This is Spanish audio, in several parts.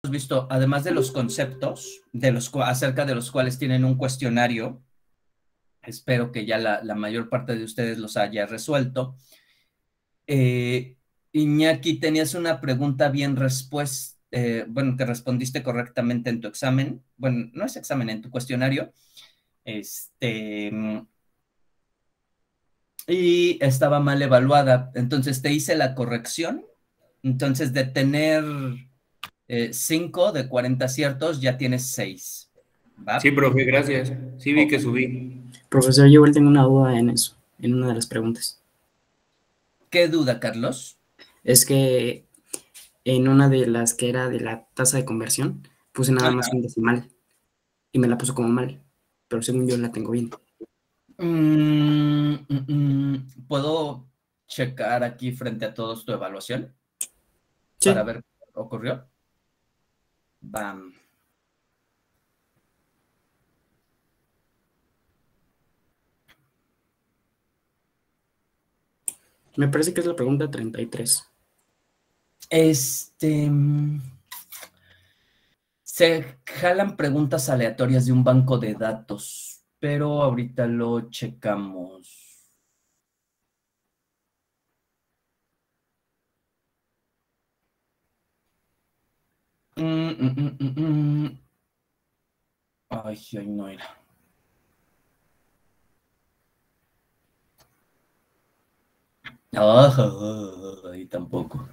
visto, además de los conceptos acerca de los cuales tienen un cuestionario, espero que ya la mayor parte de ustedes los haya resuelto. Iñaki, tenías una pregunta bien respuesta, bueno, que respondiste correctamente en tu examen. Bueno, no es examen, en tu cuestionario. Y estaba mal evaluada. Entonces te hice la corrección. Entonces, de tener 5 de 40 aciertos, ya tienes 6. Sí, ¿Va? profe, gracias. Sí vi que subí. Profesor, yo igual tengo una duda en eso, en una de las preguntas. ¿Qué duda, Carlos? Es que en una de las que era de la tasa de conversión, puse nada más un decimal y me la puso como mal, pero según yo la tengo bien. ¿Puedo checar aquí frente a todos tu evaluación? Sí. Para ver qué ocurrió. Bam. Me parece que es la pregunta 33. Se jalan preguntas aleatorias de un banco de datos, pero ahorita lo checamos. Ay, ay, no era. Ay, tampoco.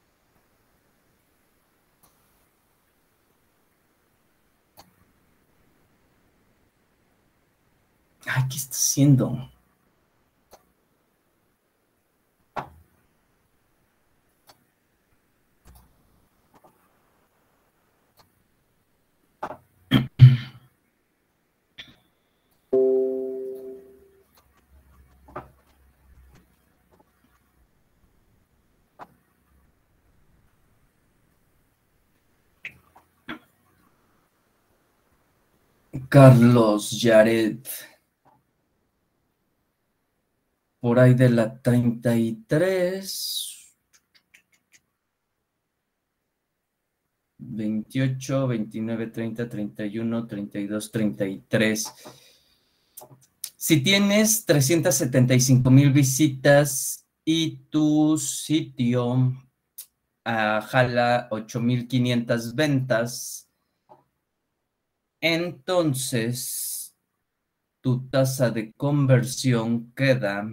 Ay, ¿qué está haciendo? Carlos Yaret. Por ahí de la 33, 28, 29, 30, 31, 32, 33. Si tienes 375,000 visitas y tu sitio jala 8,500 ventas, entonces tu tasa de conversión queda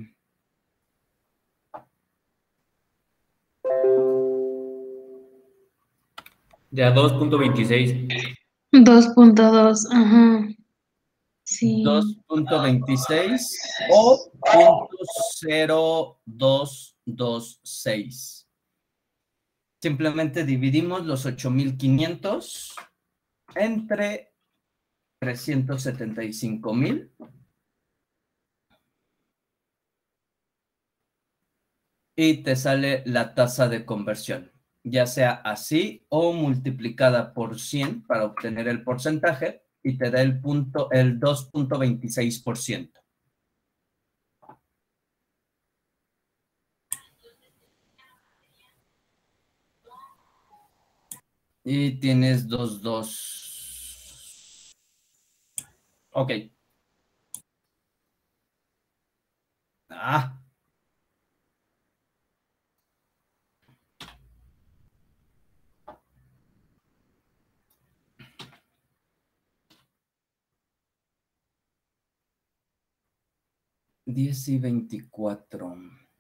Ya 2.26. 2.2, ajá. Sí. 2.26 o 0.0226. Simplemente dividimos los 8,500 entre 375,000. Y te sale la tasa de conversión, ya sea así o multiplicada por 100 para obtener el porcentaje y te da el 2.26%. Y tienes 2. Ok. Ah. Diez y 24.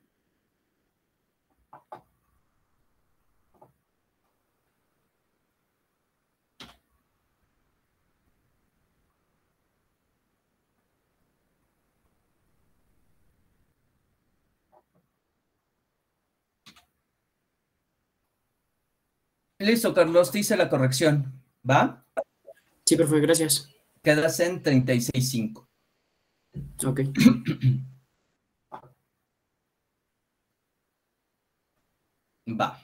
Listo, Carlos, te hice la corrección. ¿Va? Sí, profe, gracias. Quedas en 36.5. Ok. Va.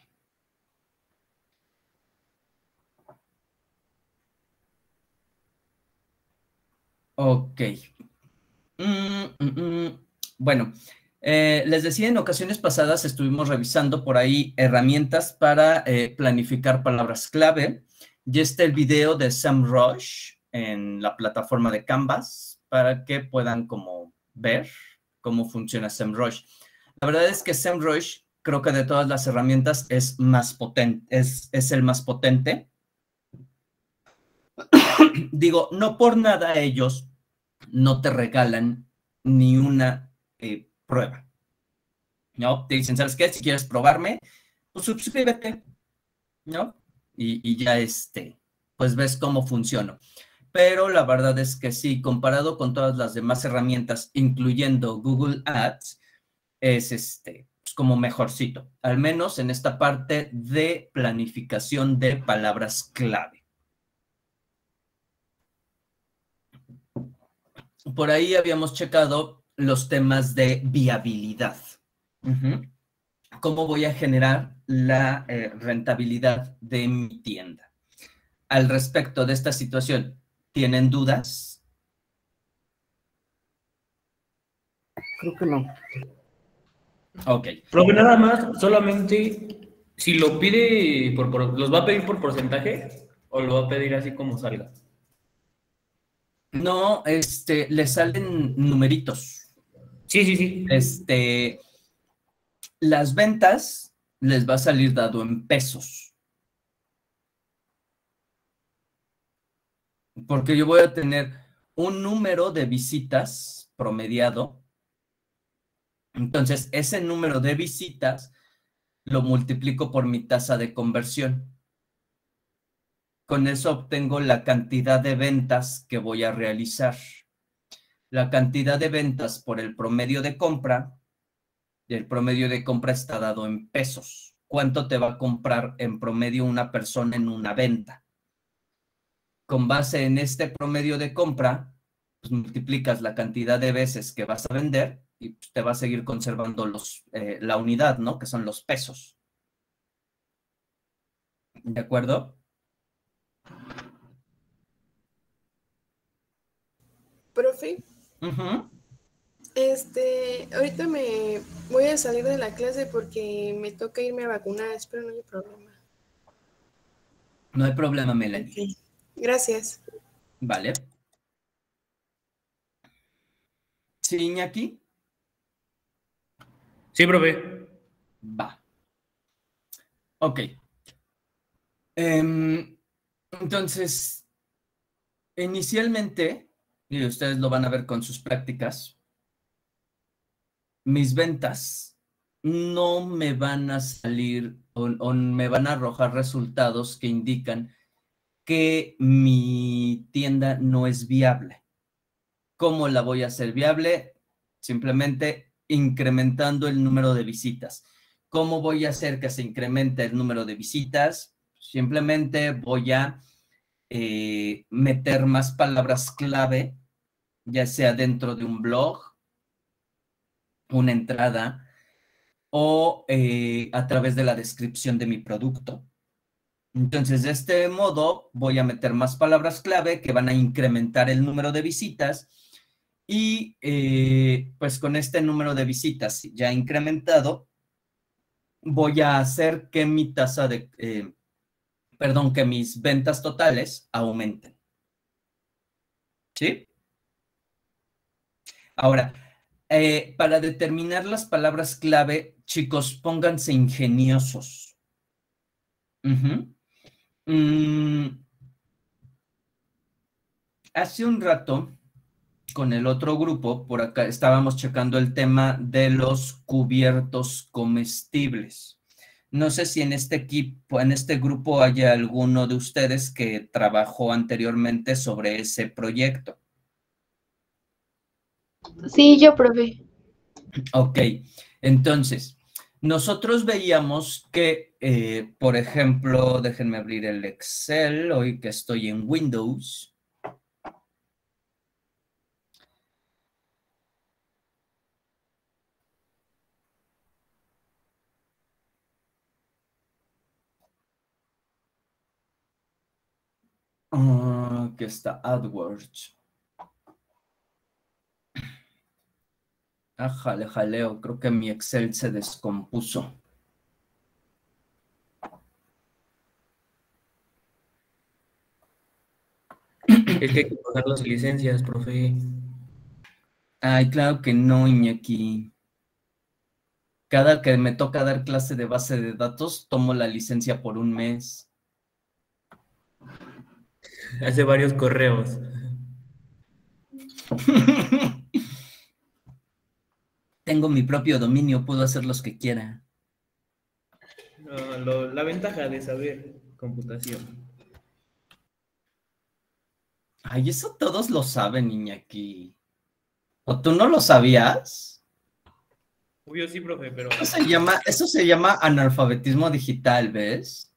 Ok. Bueno, les decía, en ocasiones pasadas estuvimos revisando por ahí herramientas para planificar palabras clave. Ya está el video de SEMrush en la plataforma de Canvas para que puedan como ver cómo funciona SEMrush. La verdad es que SEMrush, creo que de todas las herramientas es más potente, es el más potente. Digo, no por nada ellos no te regalan ni una prueba, ¿no? Te dicen, ¿sabes qué? Si quieres probarme, pues suscríbete, ¿no? Y ya pues ves cómo funciona. Pero la verdad es que sí, comparado con todas las demás herramientas, incluyendo Google Ads, es pues como mejorcito, al menos en esta parte de planificación de palabras clave. Por ahí habíamos checado los temas de viabilidad. ¿Cómo voy a generar la rentabilidad de mi tienda? Al respecto de esta situación, ¿tienen dudas? Creo que no. Ok. Profe, nada más, solamente si lo pide, ¿los va a pedir por porcentaje o lo va a pedir así como salga? No, le salen numeritos. Sí, sí, sí. Las ventas les va a salir dado en pesos. Porque yo voy a tener un número de visitas promediado. Entonces, ese número de visitas lo multiplico por mi tasa de conversión. Con eso obtengo la cantidad de ventas que voy a realizar. La cantidad de ventas por el promedio de compra, y el promedio de compra está dado en pesos. ¿Cuánto te va a comprar en promedio una persona en una venta? Con base en este promedio de compra, pues multiplicas la cantidad de veces que vas a vender y pues, te va a seguir conservando la unidad, ¿no? Que son los pesos. ¿De acuerdo? Profe, ahorita me voy a salir de la clase porque me toca irme a vacunar, espero no haya problema. No hay problema, Melanie. Okay. Gracias. Vale. ¿Sí, Iñaki? Sí, profe. Va. Ok. Entonces, inicialmente, y ustedes lo van a ver con sus prácticas, mis ventas no me van a salir o me van a arrojar resultados que indican que mi tienda no es viable. ¿Cómo la voy a hacer viable? Simplemente incrementando el número de visitas. ¿Cómo voy a hacer que se incremente el número de visitas? Simplemente voy a meter más palabras clave, ya sea dentro de un blog, una entrada o a través de la descripción de mi producto. Entonces, de este modo, voy a meter más palabras clave que van a incrementar el número de visitas y pues con este número de visitas ya incrementado, voy a hacer que mi tasa de, que mis ventas totales aumenten. ¿Sí? Ahora, para determinar las palabras clave, chicos, pónganse ingeniosos. Hace un rato, con el otro grupo, por acá estábamos checando el tema de los cubiertos comestibles. No sé si en este equipo, en este grupo haya alguno de ustedes que trabajó anteriormente sobre ese proyecto. Sí, yo, profe. Ok, entonces, nosotros veíamos que, por ejemplo, déjenme abrir el Excel, hoy que estoy en Windows. Aquí está AdWords. Jaleo, creo que mi Excel se descompuso. Es que hay que pagar las licencias, profe. Ay, claro que no, Iñaki. Cada que me toca dar clase de base de datos, tomo la licencia por un mes. Hace varios correos. Tengo mi propio dominio, puedo hacer los que quiera. No, la ventaja de saber computación. Ay, eso todos lo saben, Iñaki. ¿O tú no lo sabías? Obvio sí, profe, pero... Eso se llama analfabetismo digital, ¿ves?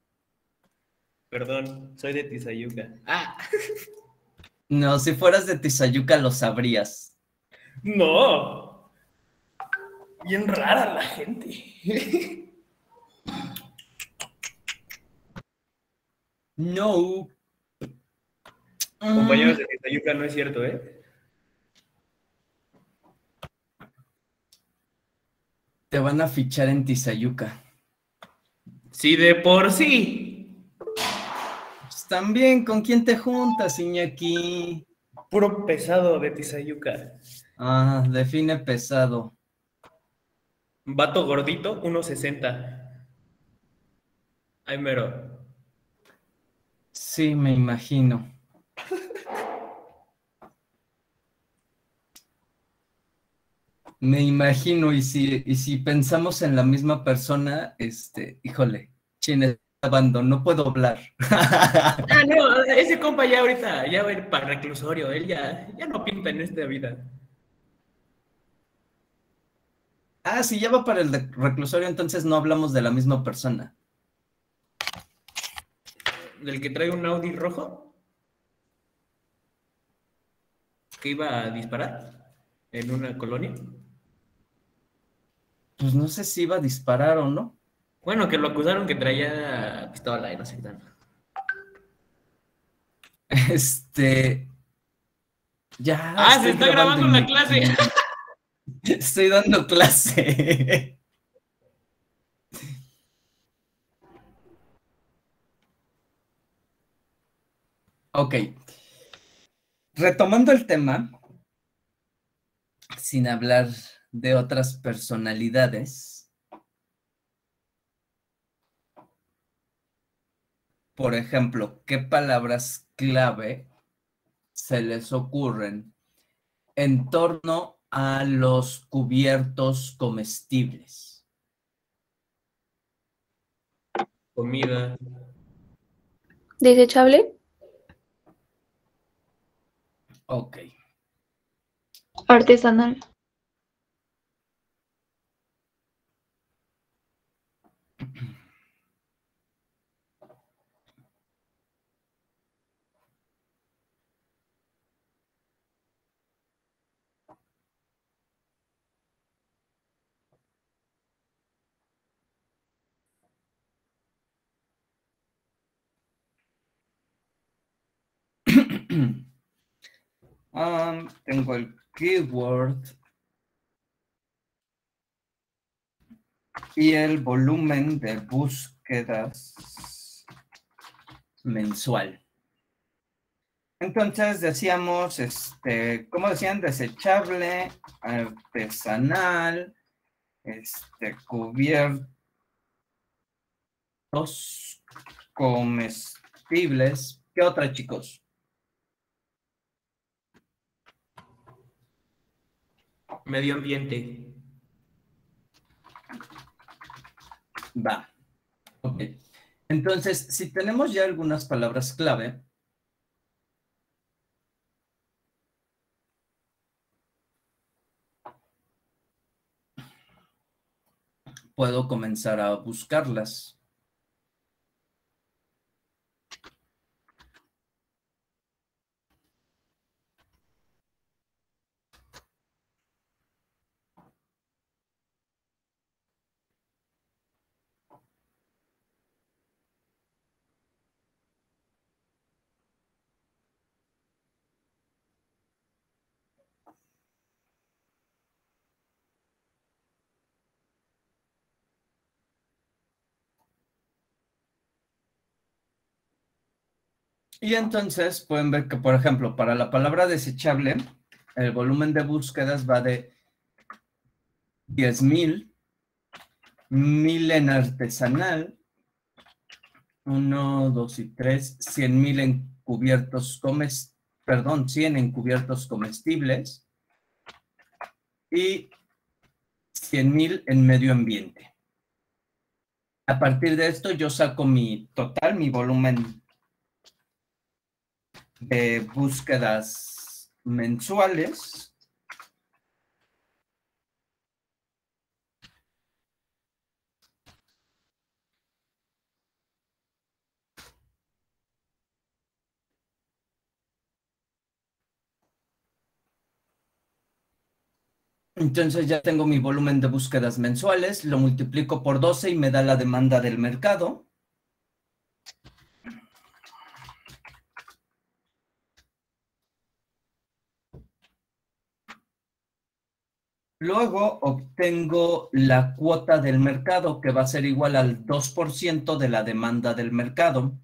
Perdón, soy de Tizayuca. ¡Ah! No, si fueras de Tizayuca lo sabrías. ¡No! Bien rara la gente. No. Compañeros de Tizayuca, no es cierto, ¿eh? Te van a fichar en Tizayuca. Sí, de por sí. Pues también, ¿con quién te juntas, Iñaki? Puro pesado de Tizayuca. Ah, define pesado. Vato gordito, 1.60. Ay, mero. Sí, me imagino. Me imagino, y si pensamos en la misma persona, híjole, chin, bando, no puedo hablar. Ah, no, ese compa ya ahorita ya va a ir para reclusorio. Él ya no pinta en esta vida. Ah, si ya va para el reclusorio, entonces no hablamos de la misma persona. Del que trae un Audi rojo que iba a disparar en una colonia. Pues no sé si iba a disparar o no. Bueno, que lo acusaron que traía pistola y no sé qué tal. Este, ya Ah, se estoy está grabando, grabando la Iñaki. clase. Estoy dando clase. Ok. Retomando el tema, sin hablar de otras personalidades, por ejemplo, ¿qué palabras clave se les ocurren en torno a los cubiertos comestibles? Comida. ¿Desechable? Ok. Artesanal. Tengo el keyword y el volumen de búsquedas mensual. Entonces decíamos, ¿cómo decían? Desechable, artesanal, cubiertos comestibles. ¿Qué otra, chicos? Medio ambiente. Va. Ok. Entonces, si tenemos ya algunas palabras clave, puedo comenzar a buscarlas. Y entonces pueden ver que, por ejemplo, para la palabra desechable, el volumen de búsquedas va de 10,000, 1,000 en artesanal, 1, 2 y 3, 100,000 en cubiertos perdón, 100 en cubiertos comestibles y 100,000 en medio ambiente. A partir de esto yo saco mi total, mi volumen de búsquedas mensuales. Entonces ya tengo mi volumen de búsquedas mensuales, lo multiplico por 12 y me da la demanda del mercado. Luego obtengo la cuota del mercado, que va a ser igual al 2% de la demanda del mercado.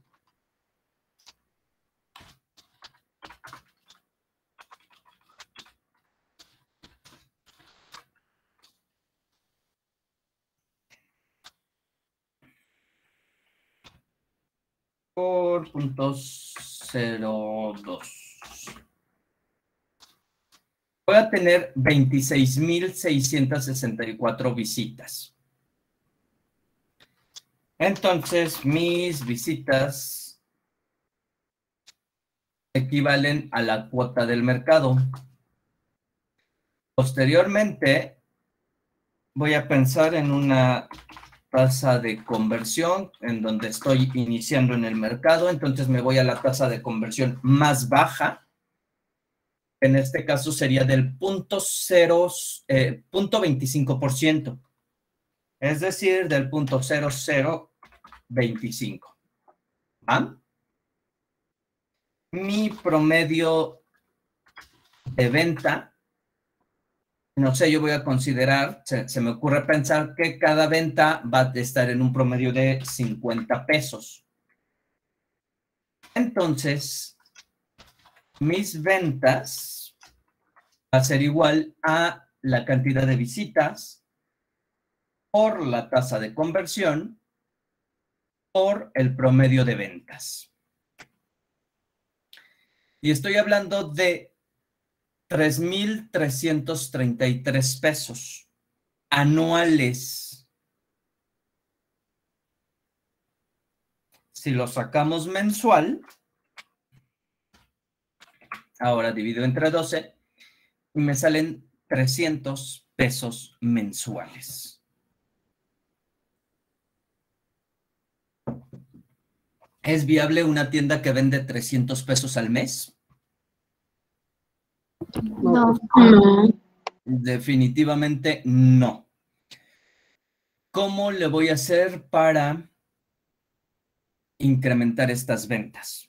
Por 0.02. Voy a tener 26,664 visitas. Entonces, mis visitas equivalen a la cuota del mercado. Posteriormente, voy a pensar en una tasa de conversión en donde estoy iniciando en el mercado. Entonces, me voy a la tasa de conversión más baja. En este caso sería del 0.25%, es decir, del 0.0025. ¿Ah? Mi promedio de venta, no sé, yo voy a considerar, se me ocurre pensar que cada venta va a estar en un promedio de 50 pesos. Entonces, mis ventas va a ser igual a la cantidad de visitas por la tasa de conversión por el promedio de ventas. Y estoy hablando de 3,333 pesos anuales. Si lo sacamos mensual, ahora divido entre 12 y me salen 300 pesos mensuales. ¿Es viable una tienda que vende 300 pesos al mes? No. Definitivamente no. ¿Cómo le voy a hacer para incrementar estas ventas?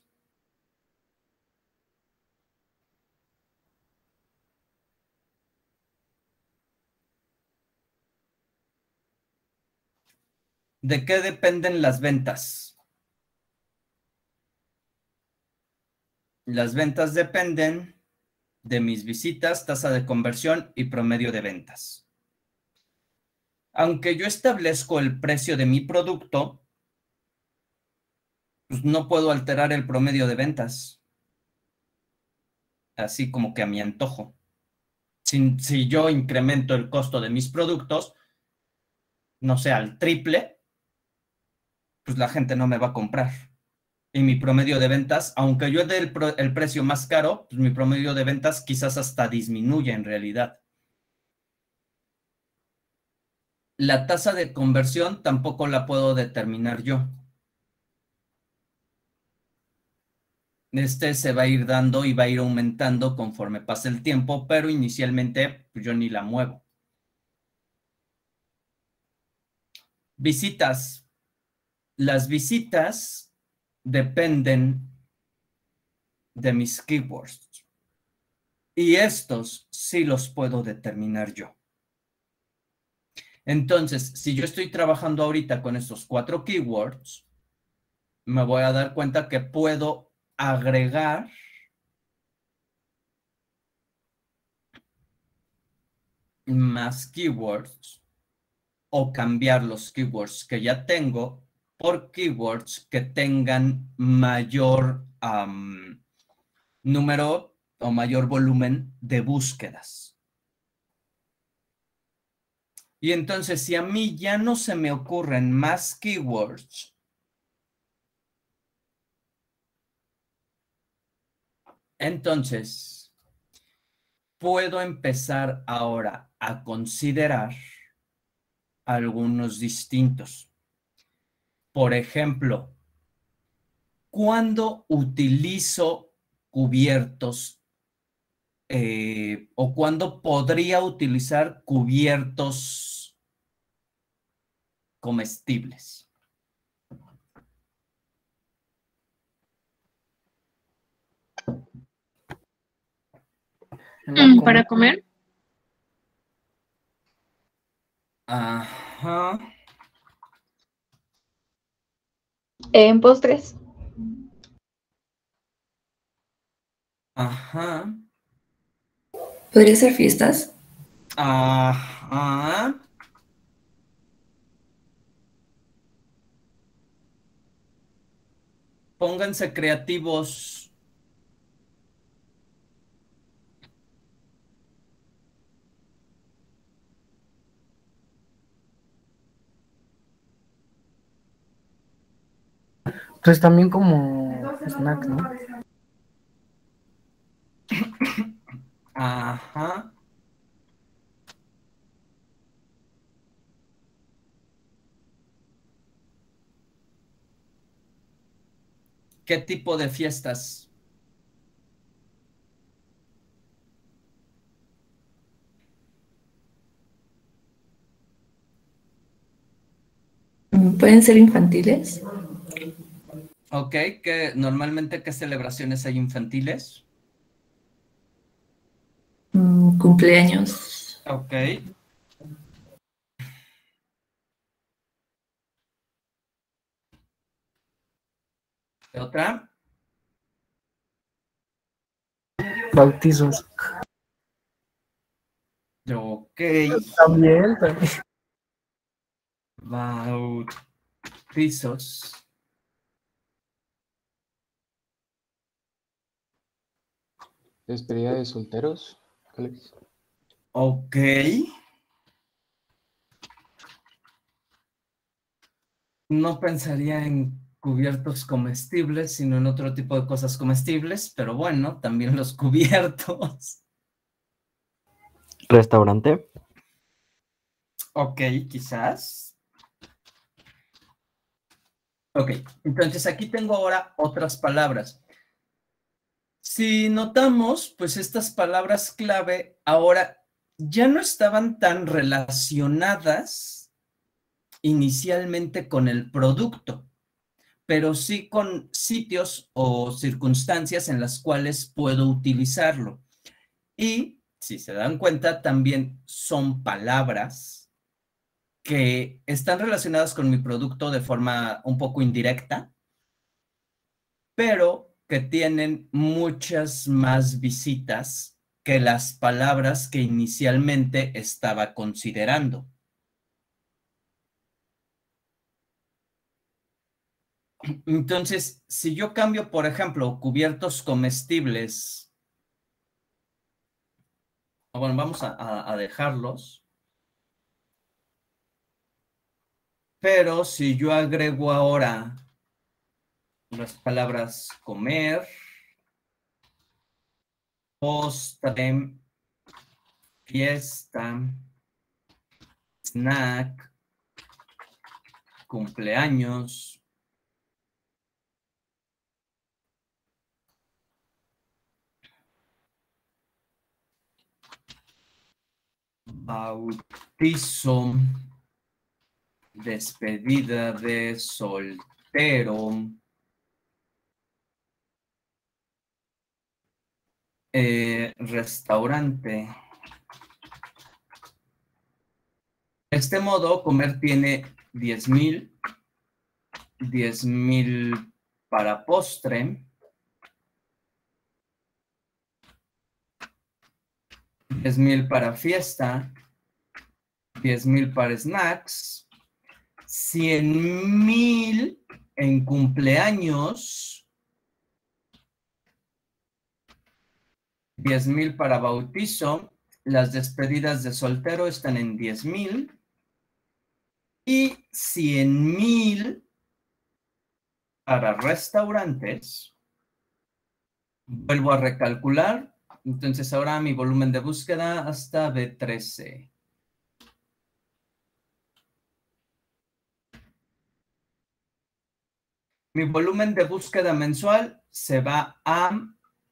¿De qué dependen las ventas? Las ventas dependen de mis visitas, tasa de conversión y promedio de ventas. Aunque yo establezco el precio de mi producto, pues no puedo alterar el promedio de ventas, así como que a mi antojo. Si yo incremento el costo de mis productos, no sé, al triple, pues la gente no me va a comprar. Y mi promedio de ventas, aunque yo dé el precio más caro, pues mi promedio de ventas quizás hasta disminuya en realidad. La tasa de conversión tampoco la puedo determinar yo. Se va a ir dando y va a ir aumentando conforme pase el tiempo, pero inicialmente pues, yo ni la muevo. Visitas. Las visitas dependen de mis keywords. Y estos sí los puedo determinar yo. Entonces, si yo estoy trabajando ahorita con estos 4 keywords, me voy a dar cuenta que puedo agregar más keywords o cambiar los keywords que ya tengo por keywords que tengan mayor número o mayor volumen de búsquedas. Y entonces, si a mí ya no se me ocurren más keywords, entonces puedo empezar ahora a considerar algunos distintos. Por ejemplo, ¿cuándo utilizo cubiertos o cuándo podría utilizar cubiertos comestibles? ¿Para comer? Ajá. En postres. Ajá. ¿Podría ser fiestas? Ajá. Pónganse creativos. Pues también como snack, ¿no? Ajá. ¿Qué tipo de fiestas? ¿Pueden ser infantiles? Ok, normalmente ¿qué celebraciones hay infantiles? Cumpleaños. Ok. ¿Otra? Bautizos. Ok. También. Bautizos. Despedida de solteros, Alex. Ok. No pensaría en cubiertos comestibles, sino en otro tipo de cosas comestibles, pero bueno, también los cubiertos. Restaurante. Ok, quizás. Ok, entonces aquí tengo ahora otras palabras. Si notamos, pues estas palabras clave ahora ya no estaban tan relacionadas inicialmente con el producto, pero sí con sitios o circunstancias en las cuales puedo utilizarlo. Y, si se dan cuenta, también son palabras que están relacionadas con mi producto de forma un poco indirecta, pero que tienen muchas más visitas que las palabras que inicialmente estaba considerando. Entonces, si yo cambio, por ejemplo, cubiertos comestibles, bueno, vamos a dejarlos, pero si yo agrego ahora las palabras comer, postre, fiesta, snack, cumpleaños, bautizo, despedida de soltero, restaurante. De este modo, comer tiene 10,000 para postre, 10,000 para fiesta, 10,000 para snacks, 100,000 en cumpleaños, 10,000 para bautizo, las despedidas de soltero están en 10,000 y 100,000 para restaurantes. Vuelvo a recalcular. Entonces ahora mi volumen de búsqueda hasta B13. Mi volumen de búsqueda mensual se va a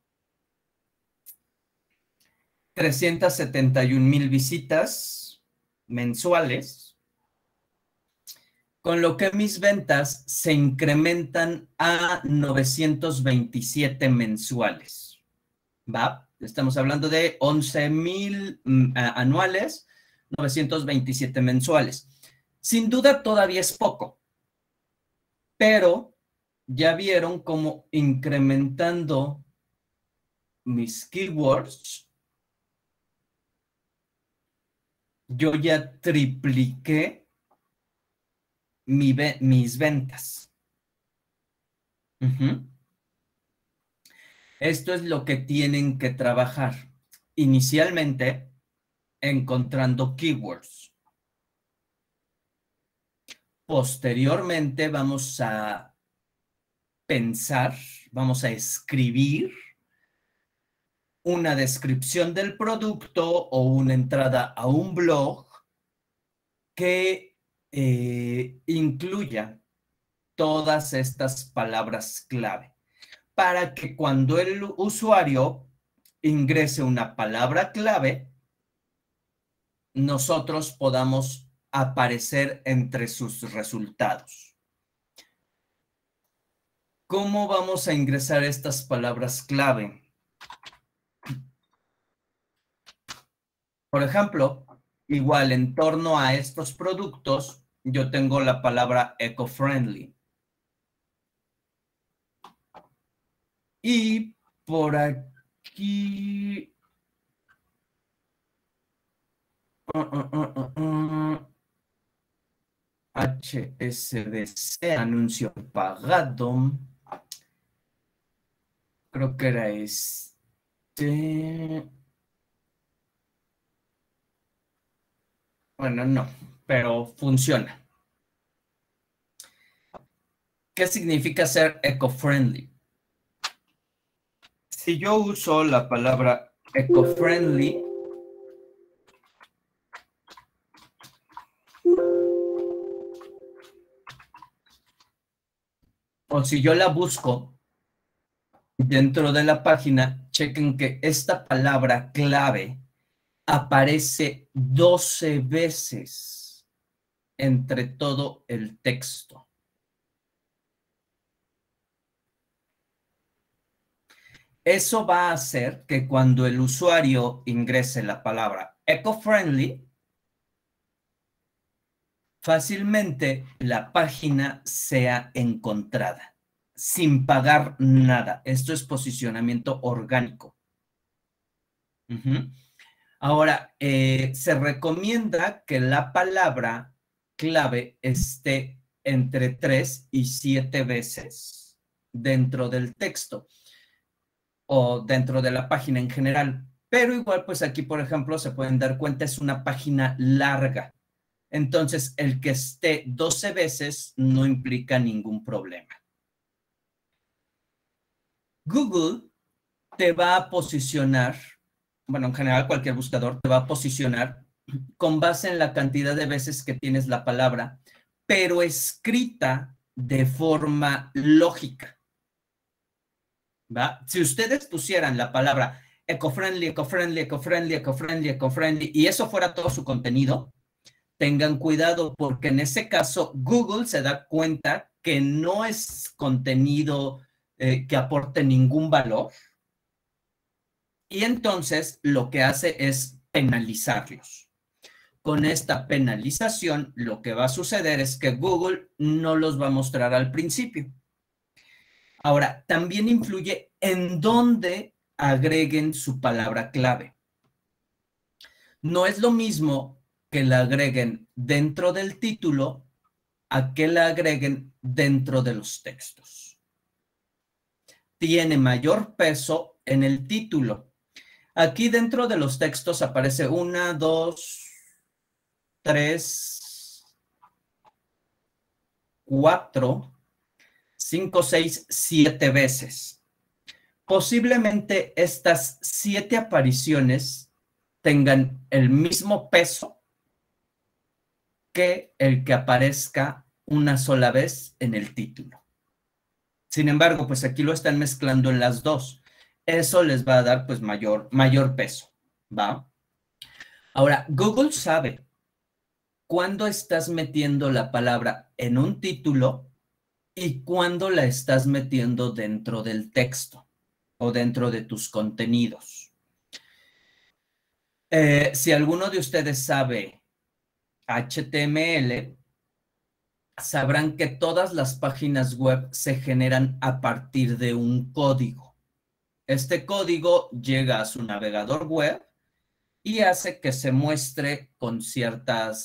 371,000 visitas mensuales, con lo que mis ventas se incrementan a 927 mensuales. ¿Va? Estamos hablando de 11,000 anuales, 927 mensuales. Sin duda todavía es poco, pero ya vieron cómo incrementando mis keywords, yo ya tripliqué mis ventas. Esto es lo que tienen que trabajar. Inicialmente, encontrando keywords. Posteriormente, vamos a pensar, vamos a escribir una descripción del producto o una entrada a un blog que incluya todas estas palabras clave, para que cuando el usuario ingrese una palabra clave, nosotros podamos aparecer entre sus resultados. ¿Cómo vamos a ingresar estas palabras clave? Por ejemplo, igual en torno a estos productos, yo tengo la palabra eco-friendly. Y por aquí... HSBC, anuncio pagado. Creo que era este. Bueno, no, pero funciona. ¿Qué significa ser eco-friendly? Si yo uso la palabra eco-friendly, o si yo la busco dentro de la página, chequen que esta palabra clave aparece 12 veces entre todo el texto. Eso va a hacer que cuando el usuario ingrese la palabra eco-friendly, fácilmente la página sea encontrada, sin pagar nada. Esto es posicionamiento orgánico. Ahora, se recomienda que la palabra clave esté entre 3 y 7 veces dentro del texto o dentro de la página en general. Pero igual, pues aquí, por ejemplo, se pueden dar cuenta, es una página larga. Entonces, el que esté 12 veces no implica ningún problema. Google te va a posicionar, bueno, en general cualquier buscador te va a posicionar con base en la cantidad de veces que tienes la palabra, pero escrita de forma lógica. ¿Va? Si ustedes pusieran la palabra eco-friendly, eco-friendly, eco-friendly, eco-friendly, eco-friendly, y eso fuera todo su contenido, tengan cuidado porque en ese caso Google se da cuenta que no es contenido que aporte ningún valor y entonces lo que hace es penalizarlos. Con esta penalización lo que va a suceder es que Google no los va a mostrar al principio. Ahora, también influye en dónde agreguen su palabra clave. No es lo mismo que la agreguen dentro del título a que la agreguen dentro de los textos. Tiene mayor peso en el título. Aquí dentro de los textos aparece 1, 2, 3, 4, 5, 6, 7 veces. Posiblemente estas 7 apariciones tengan el mismo peso que el que aparezca una sola vez en el título. Sin embargo, pues aquí lo están mezclando en las dos. Eso les va a dar pues mayor peso, ¿va? Ahora, Google sabe cuándo estás metiendo la palabra en un título y cuándo la estás metiendo dentro del texto o dentro de tus contenidos. Si alguno de ustedes sabe HTML, sabrán que todas las páginas web se generan a partir de un código. Este código llega a su navegador web y hace que se muestre con cierta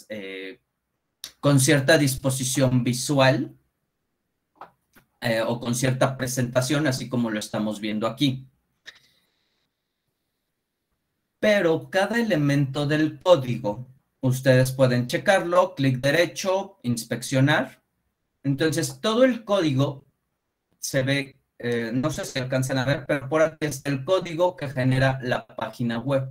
disposición visual o con cierta presentación, así como lo estamos viendo aquí. Pero cada elemento del código, ustedes pueden checarlo, clic derecho, inspeccionar. Entonces, todo el código se ve, no sé si alcanzan a ver, pero por aquí está el código que genera la página web.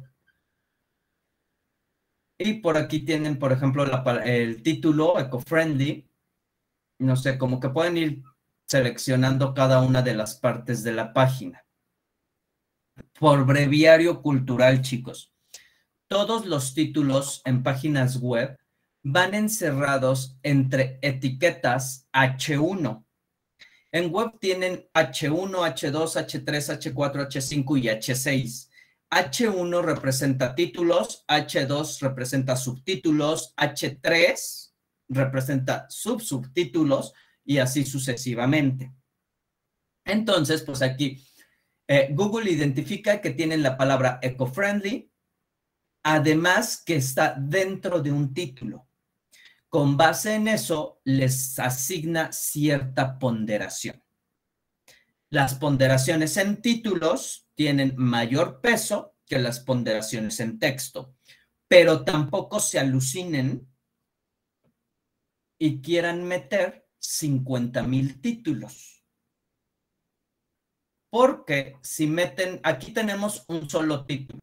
Y por aquí tienen, por ejemplo, el título, eco-friendly. No sé, como que pueden ir seleccionando cada una de las partes de la página. Por breviario cultural, chicos. Todos los títulos en páginas web van encerrados entre etiquetas H1. En web tienen H1, H2, H3, H4, H5 y H6. H1 representa títulos, H2 representa subtítulos, H3 representa subtítulos y así sucesivamente. Entonces, pues aquí Google identifica que tienen la palabra eco-friendly, además que está dentro de un título. Con base en eso, les asigna cierta ponderación. Las ponderaciones en títulos tienen mayor peso que las ponderaciones en texto, pero tampoco se alucinen y quieran meter 50,000 títulos. Porque si meten, aquí tenemos un solo título.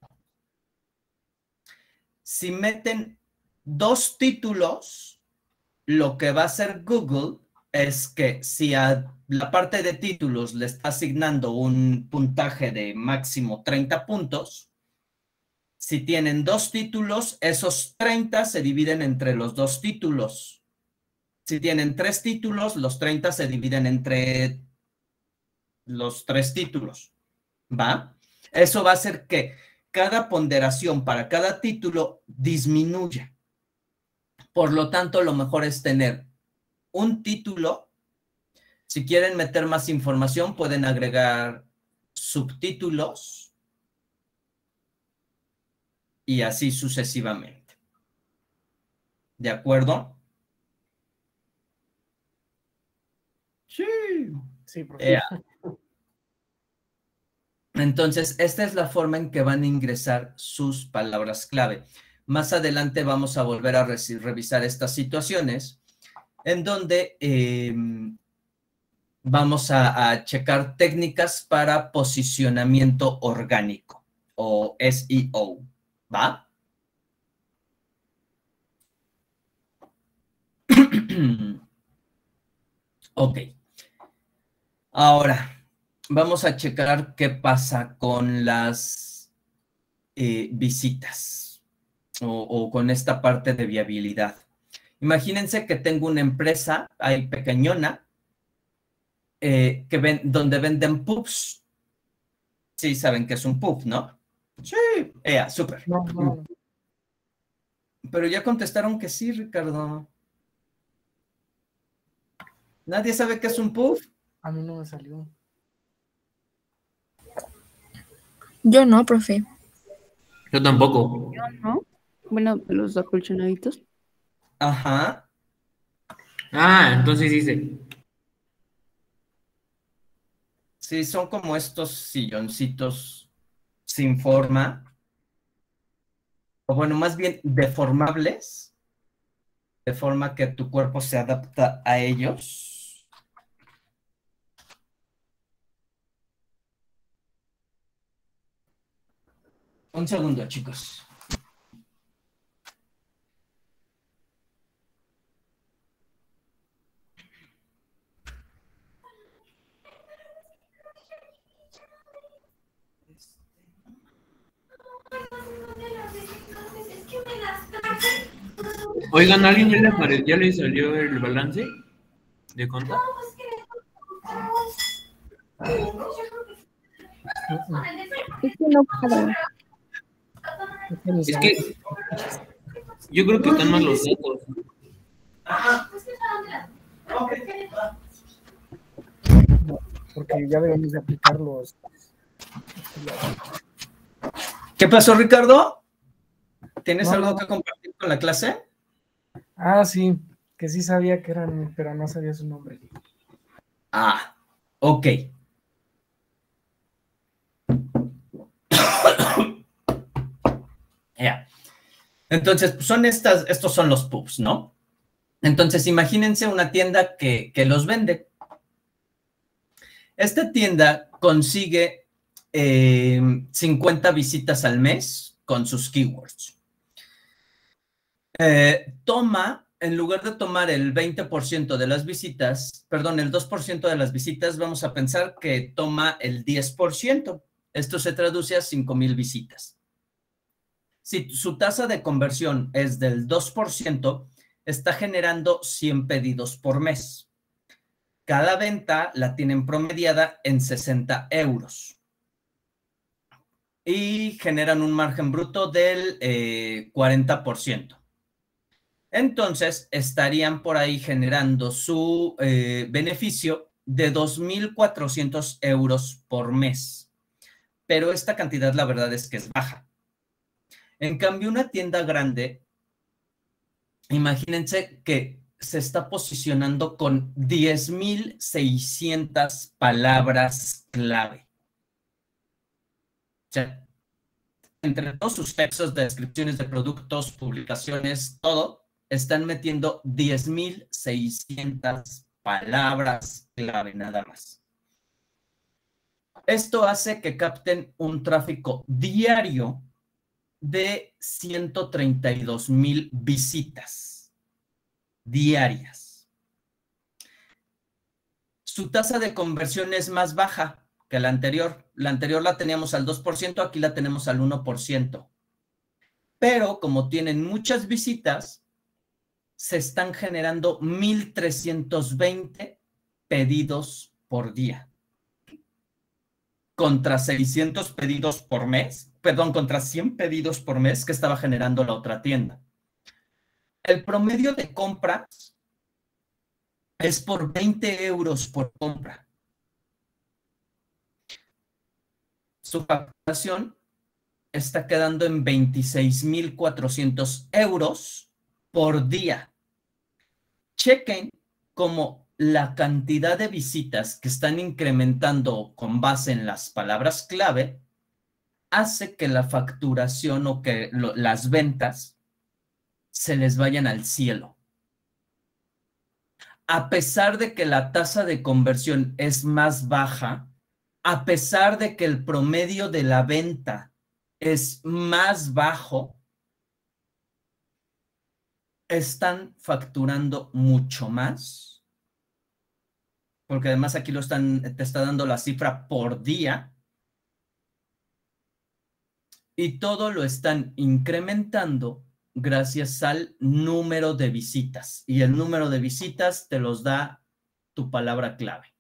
Si meten 2 títulos, lo que va a hacer Google es que si a la parte de títulos le está asignando un puntaje de máximo 30 puntos, si tienen 2 títulos, esos 30 se dividen entre los 2 títulos. Si tienen 3 títulos, los 30 se dividen entre los 3 títulos, ¿va? Eso va a hacer que cada ponderación para cada título disminuya. Por lo tanto, lo mejor es tener un título. Si quieren meter más información, pueden agregar subtítulos y así sucesivamente. ¿De acuerdo? Sí. Sí, profe. Entonces, esta es la forma en que van a ingresar sus palabras clave. Más adelante vamos a volver a revisar estas situaciones en donde vamos a checar técnicas para posicionamiento orgánico o SEO, ¿va? Ok. Ahora, vamos a checar qué pasa con las visitas o con esta parte de viabilidad. Imagínense que tengo una empresa ahí pequeñona donde venden puffs. Sí, saben que es un puff, ¿no? Sí, súper. No. Pero ya contestaron que sí, Ricardo. ¿Nadie sabe qué es un puff? A mí no me salió. Yo no, profe. Yo tampoco. ¿No? Bueno, los acolchonaditos. Ajá. Ah, entonces dice. Sí, son como estos silloncitos sin forma, o bueno, más bien deformables, de forma que tu cuerpo se adapta a ellos. Un segundo, chicos. Oigan, ¿a alguien ya le salió el balance de cuenta? Es que no puedo. Es que yo creo que están mal los datos. Porque ya debemos de aplicar los... ¿Qué pasó, Ricardo? ¿Tienes No, algo no. que compartir con la clase? Ah, sí, que sí sabía que eran, pero no sabía su nombre. Ah, ok. Ya. Entonces, pues estos son los pubs, ¿no? Entonces, imagínense una tienda que los vende. Esta tienda consigue 50 visitas al mes con sus keywords. En lugar de tomar el 20% de las visitas, perdón, el 2% de las visitas, vamos a pensar que toma el 10%. Esto se traduce a 5,000 visitas. Si su tasa de conversión es del 2%, está generando 100 pedidos por mes. Cada venta la tienen promediada en 60 euros. Y generan un margen bruto del 40%. Entonces, estarían por ahí generando su beneficio de 2,400 euros por mes. Pero esta cantidad, la verdad es que es baja. En cambio, una tienda grande, imagínense que se está posicionando con 10,600 palabras clave. O sea, entre todos sus textos, descripciones de productos, publicaciones, todo, están metiendo 10,600 palabras clave nada más. Esto hace que capten un tráfico diario de 132,000 visitas diarias. Su tasa de conversión es más baja que la anterior. La anterior la teníamos al 2%, aquí la tenemos al 1%. Pero como tienen muchas visitas, se están generando 1,320 pedidos por día. Contra 600 pedidos por mes, perdón, contra 100 pedidos por mes que estaba generando la otra tienda. El promedio de compras es por 20 euros por compra. Su facturación está quedando en 26,400 euros por día. Chequen cómo la cantidad de visitas que están incrementando con base en las palabras clave hace que la facturación o que las ventas se les vayan al cielo. A pesar de que la tasa de conversión es más baja, a pesar de que el promedio de la venta es más bajo, están facturando mucho más, porque además aquí te está dando la cifra por día, y todo lo están incrementando gracias al número de visitas, y el número de visitas te los da tu palabra clave.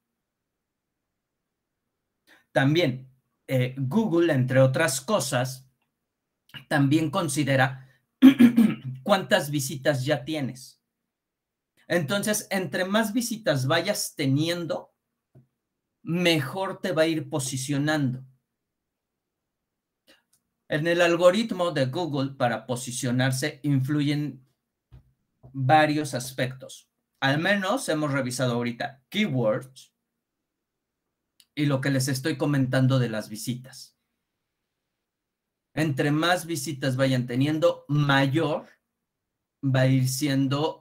También Google, entre otras cosas, también considera cuántas visitas ya tienes. Entonces, entre más visitas vayas teniendo, mejor te va a ir posicionando. En el algoritmo de Google para posicionarse influyen varios aspectos. Al menos hemos revisado ahorita keywords y lo que les estoy comentando de las visitas. Entre más visitas vayan teniendo, mayor va a ir siendo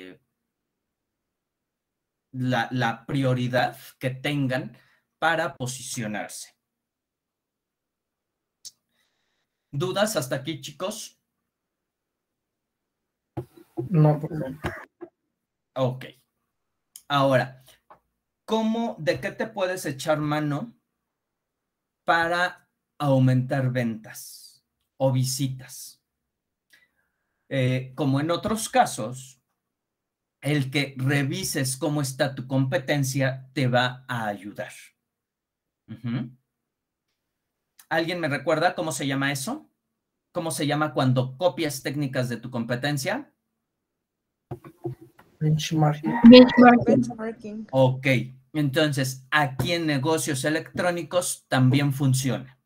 la prioridad que tengan para posicionarse. ¿Dudas hasta aquí, chicos? No, por favor. Ok. Ahora, ¿de qué te puedes echar mano para aumentar ventas o visitas? Como en otros casos, el que revises cómo está tu competencia te va a ayudar. ¿Alguien me recuerda cómo se llama eso? ¿Cómo se llama cuando copias técnicas de tu competencia? Benchmarking. Ok, entonces aquí en negocios electrónicos también funciona.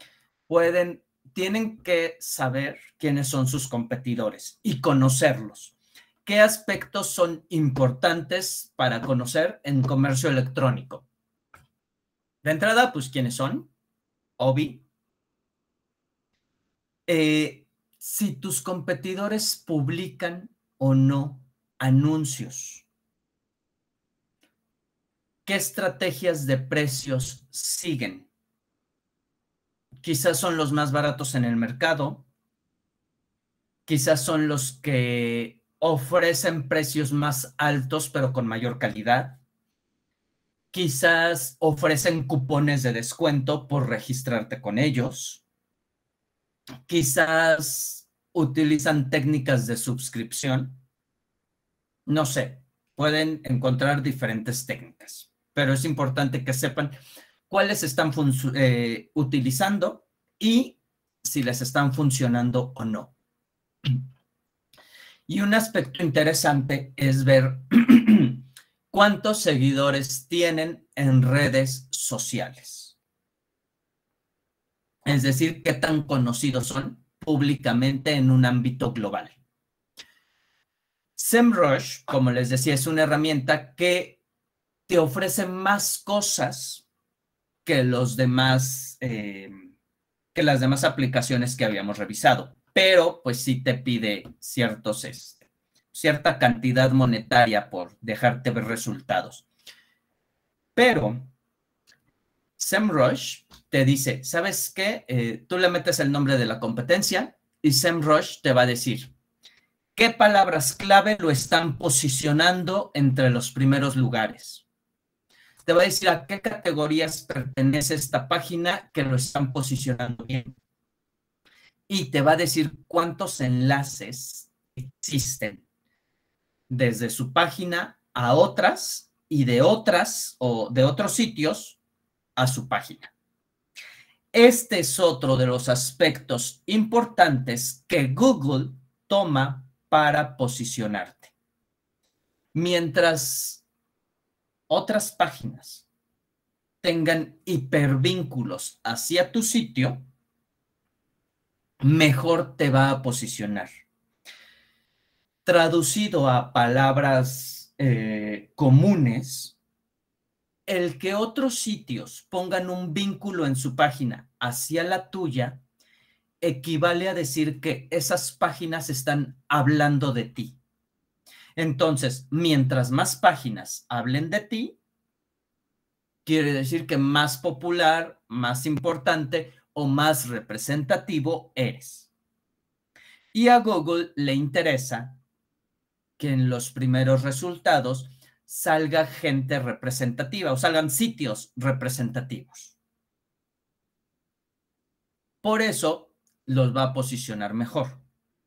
Tienen que saber quiénes son sus competidores y conocerlos. ¿Qué aspectos son importantes para conocer en comercio electrónico? De entrada, pues, ¿quiénes son? Obvio. Si tus competidores publican o no anuncios. ¿Qué estrategias de precios siguen? Quizás son los más baratos en el mercado. Quizás son los que ofrecen precios más altos, pero con mayor calidad. Quizás ofrecen cupones de descuento por registrarte con ellos. Quizás utilizan técnicas de suscripción. No sé, pueden encontrar diferentes técnicas, pero es importante que sepan cuáles están utilizando y si les están funcionando o no. Y un aspecto interesante es ver cuántos seguidores tienen en redes sociales. Es decir, qué tan conocidos son públicamente en un ámbito global. SEMrush, como les decía, es una herramienta que te ofrece más cosas que las demás aplicaciones que habíamos revisado, pero pues sí te pide cierta cantidad monetaria por dejarte ver resultados. Pero SEMrush te dice, ¿sabes qué? Tú le metes el nombre de la competencia y SEMrush te va a decir qué palabras clave lo están posicionando entre los primeros lugares. Te va a decir a qué categorías pertenece esta página que lo están posicionando bien. Y te va a decir cuántos enlaces existen desde su página a otras y de otras o de otros sitios a su página. Este es otro de los aspectos importantes que Google toma para posicionarte. Mientras otras páginas tengan hipervínculos hacia tu sitio, mejor te va a posicionar. Traducido a palabras comunes, el que otros sitios pongan un vínculo en su página hacia la tuya equivale a decir que esas páginas están hablando de ti. Entonces, mientras más páginas hablen de ti, quiere decir que más popular, más importante o más representativo eres. Y a Google le interesa que en los primeros resultados salga gente representativa o salgan sitios representativos. Por eso los va a posicionar mejor.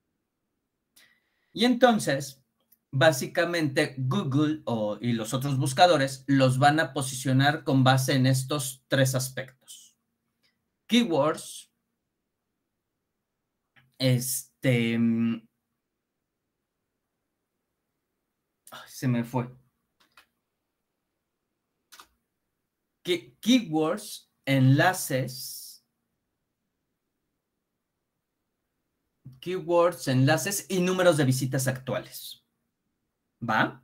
Y entonces, básicamente Google y los otros buscadores los van a posicionar con base en estos tres aspectos. Keywords, se me fue. Keywords, enlaces keywords, enlaces y números de visitas actuales. ¿Va?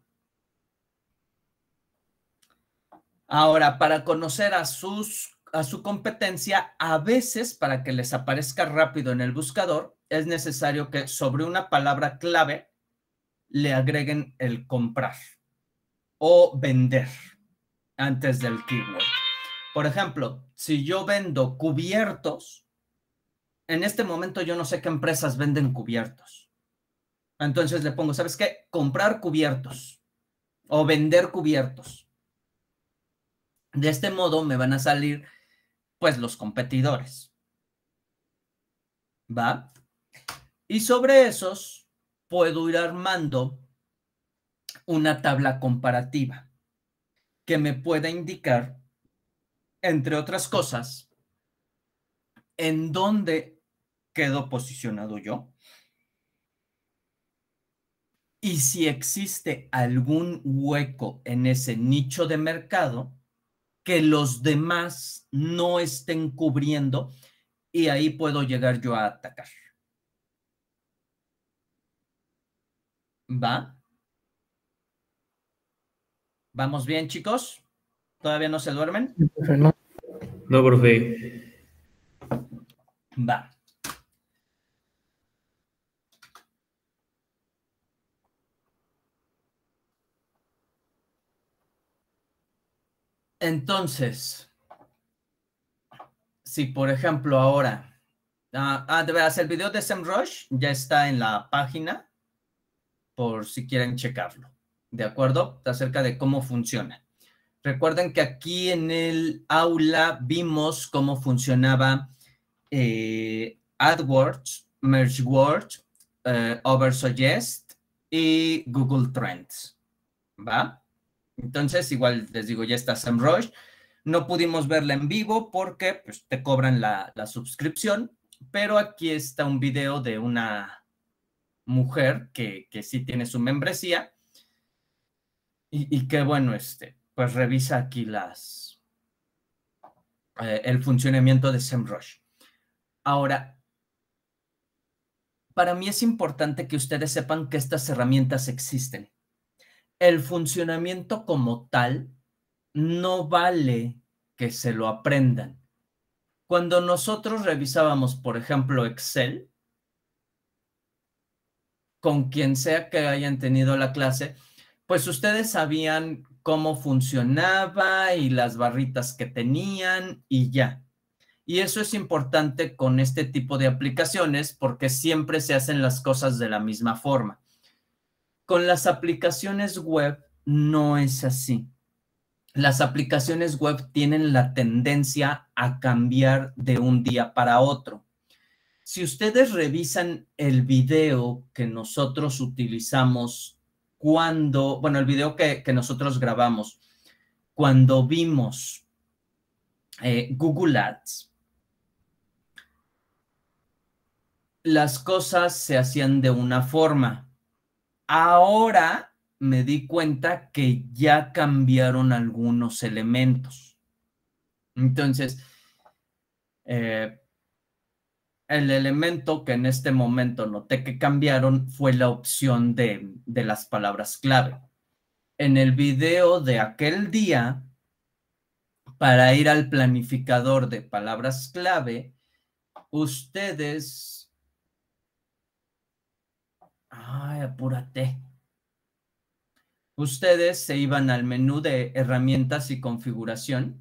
Ahora, para conocer a su competencia, a veces para que les aparezca rápido en el buscador, es necesario que sobre una palabra clave le agreguen el comprar o vender antes del keyword. Por ejemplo, si yo vendo cubiertos, en este momento yo no sé qué empresas venden cubiertos. Entonces le pongo, ¿sabes qué? Comprar cubiertos o vender cubiertos. De este modo me van a salir, pues, los competidores. ¿Va? Y sobre esos puedo ir armando una tabla comparativa que me pueda indicar, entre otras cosas, en dónde quedo posicionado yo y si existe algún hueco en ese nicho de mercado que los demás no estén cubriendo, y ahí puedo llegar yo a atacar. ¿Va? ¿Vamos bien, chicos? ¿Todavía no se duermen? No, profe. Va. Entonces, si por ejemplo ahora, de veras, el video de SEMrush ya está en la página por si quieren checarlo, ¿de acuerdo? Acerca de cómo funciona. Recuerden que aquí en el aula vimos cómo funcionaba AdWords, MergeWords, Oversuggest y Google Trends, ¿va? Entonces, igual les digo, ya está SEMrush. No pudimos verla en vivo porque pues, te cobran la suscripción, pero aquí está un video de una mujer que sí tiene su membresía y que, bueno, pues revisa aquí el funcionamiento de SEMrush. Ahora, para mí es importante que ustedes sepan que estas herramientas existen. El funcionamiento como tal no vale que se lo aprendan. Cuando nosotros revisábamos, por ejemplo, Excel, con quien sea que hayan tenido la clase, pues ustedes sabían cómo funcionaba y las barritas que tenían y ya. Y eso es importante con este tipo de aplicaciones porque siempre se hacen las cosas de la misma forma. Con las aplicaciones web no es así. Las aplicaciones web tienen la tendencia a cambiar de un día para otro. Si ustedes revisan el video que nosotros utilizamos el video que nosotros grabamos cuando vimos Google Ads, las cosas se hacían de una forma. Ahora me di cuenta que ya cambiaron algunos elementos. Entonces, el elemento que en este momento noté que cambiaron fue la opción de las palabras clave. En el video de aquel día, para ir al planificador de palabras clave, ustedes... ¡Ay, apúrate! Ustedes se iban al menú de herramientas y configuración.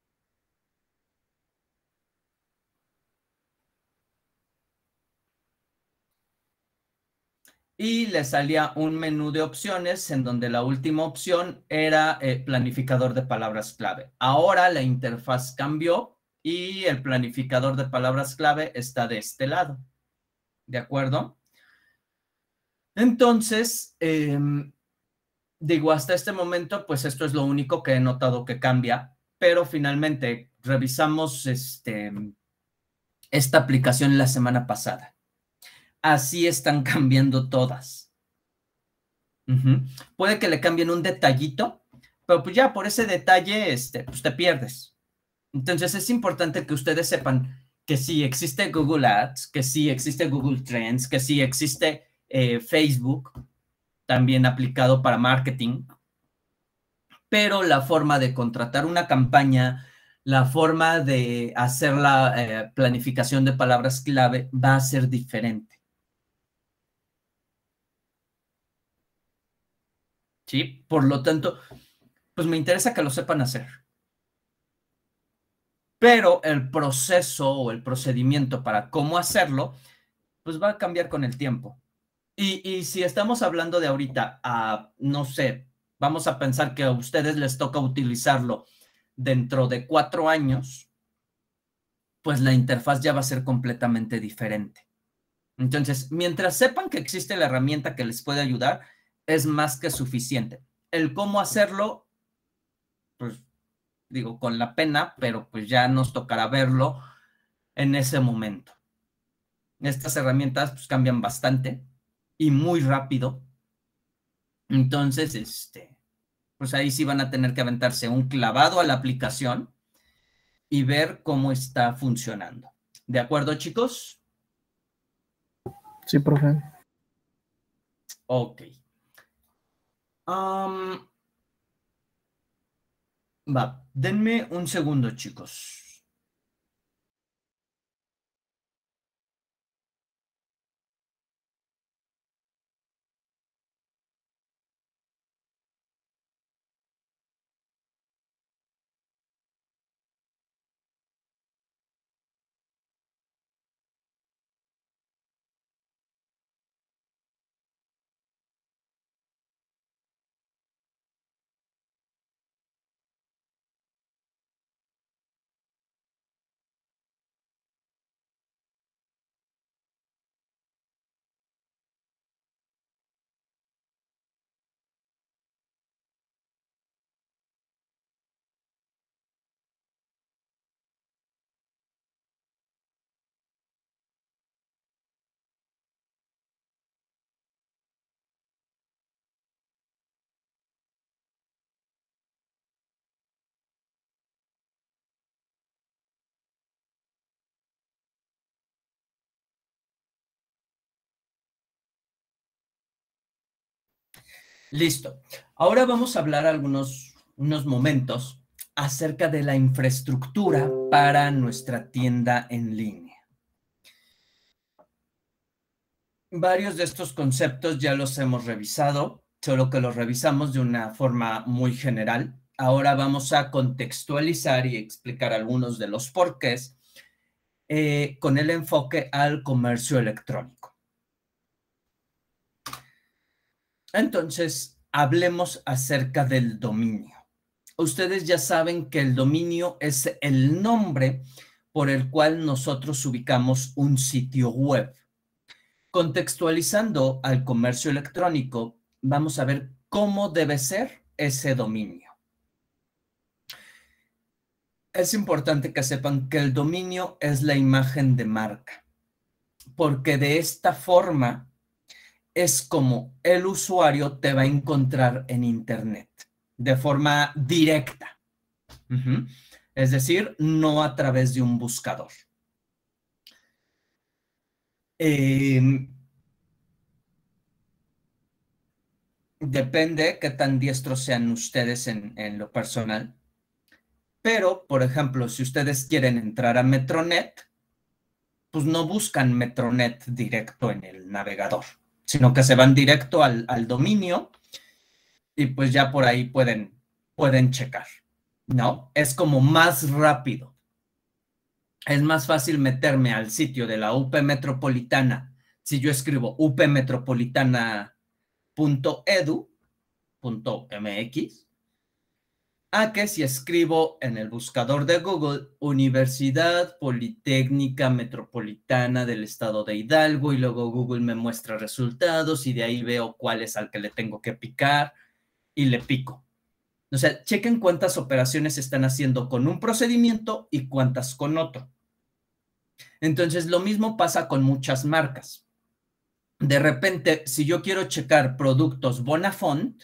Y les salía un menú de opciones en donde la última opción era planificador de palabras clave. Ahora la interfaz cambió y el planificador de palabras clave está de este lado. ¿De acuerdo? Entonces, digo, hasta este momento, pues esto es lo único que he notado que cambia, pero finalmente revisamos esta aplicación la semana pasada. Así están cambiando todas. Puede que le cambien un detallito, pero pues ya por ese detalle pues te pierdes. Entonces es importante que ustedes sepan que sí existe Google Ads, que sí existe Google Trends, que sí existe Facebook, también aplicado para marketing, pero la forma de contratar una campaña, la forma de hacer la planificación de palabras clave va a ser diferente. ¿Sí? Por lo tanto, pues me interesa que lo sepan hacer. Pero el proceso o el procedimiento para cómo hacerlo, pues va a cambiar con el tiempo. Y si estamos hablando de ahorita, no sé, vamos a pensar que a ustedes les toca utilizarlo dentro de 4 años, pues la interfaz ya va a ser completamente diferente. Entonces, mientras sepan que existe la herramienta que les puede ayudar, es más que suficiente. El cómo hacerlo, pues digo, con la pena, pero pues ya nos tocará verlo en ese momento. Estas herramientas pues cambian bastante y muy rápido. Entonces, pues ahí sí van a tener que aventarse un clavado a la aplicación y ver cómo está funcionando. ¿De acuerdo, chicos? Sí, profe. Ok. Va, denme un segundo, chicos. Listo. Ahora vamos a hablar unos momentos acerca de la infraestructura para nuestra tienda en línea. Varios de estos conceptos ya los hemos revisado, solo que los revisamos de una forma muy general. Ahora vamos a contextualizar y explicar algunos de los porqués con el enfoque al comercio electrónico. Entonces, hablemos acerca del dominio. Ustedes ya saben que el dominio es el nombre por el cual nosotros ubicamos un sitio web. Contextualizando al comercio electrónico, vamos a ver cómo debe ser ese dominio. Es importante que sepan que el dominio es la imagen de marca, porque de esta forma es como el usuario te va a encontrar en Internet, de forma directa. Es decir, no a través de un buscador. Depende qué tan diestros sean ustedes en lo personal. Pero, por ejemplo, si ustedes quieren entrar a Metronet, pues no buscan Metronet directo en el navegador, sino que se van directo al dominio y pues ya por ahí pueden checar, ¿no? Es como más rápido. Es más fácil meterme al sitio de la UP Metropolitana si yo escribo upmetropolitana.edu.mx a que si escribo en el buscador de Google Universidad Politécnica Metropolitana del Estado de Hidalgo y luego Google me muestra resultados y de ahí veo cuál es al que le tengo que picar y le pico. O sea, chequen cuántas operaciones están haciendo con un procedimiento y cuántas con otro. Entonces, lo mismo pasa con muchas marcas. De repente, si yo quiero checar productos Bonafont,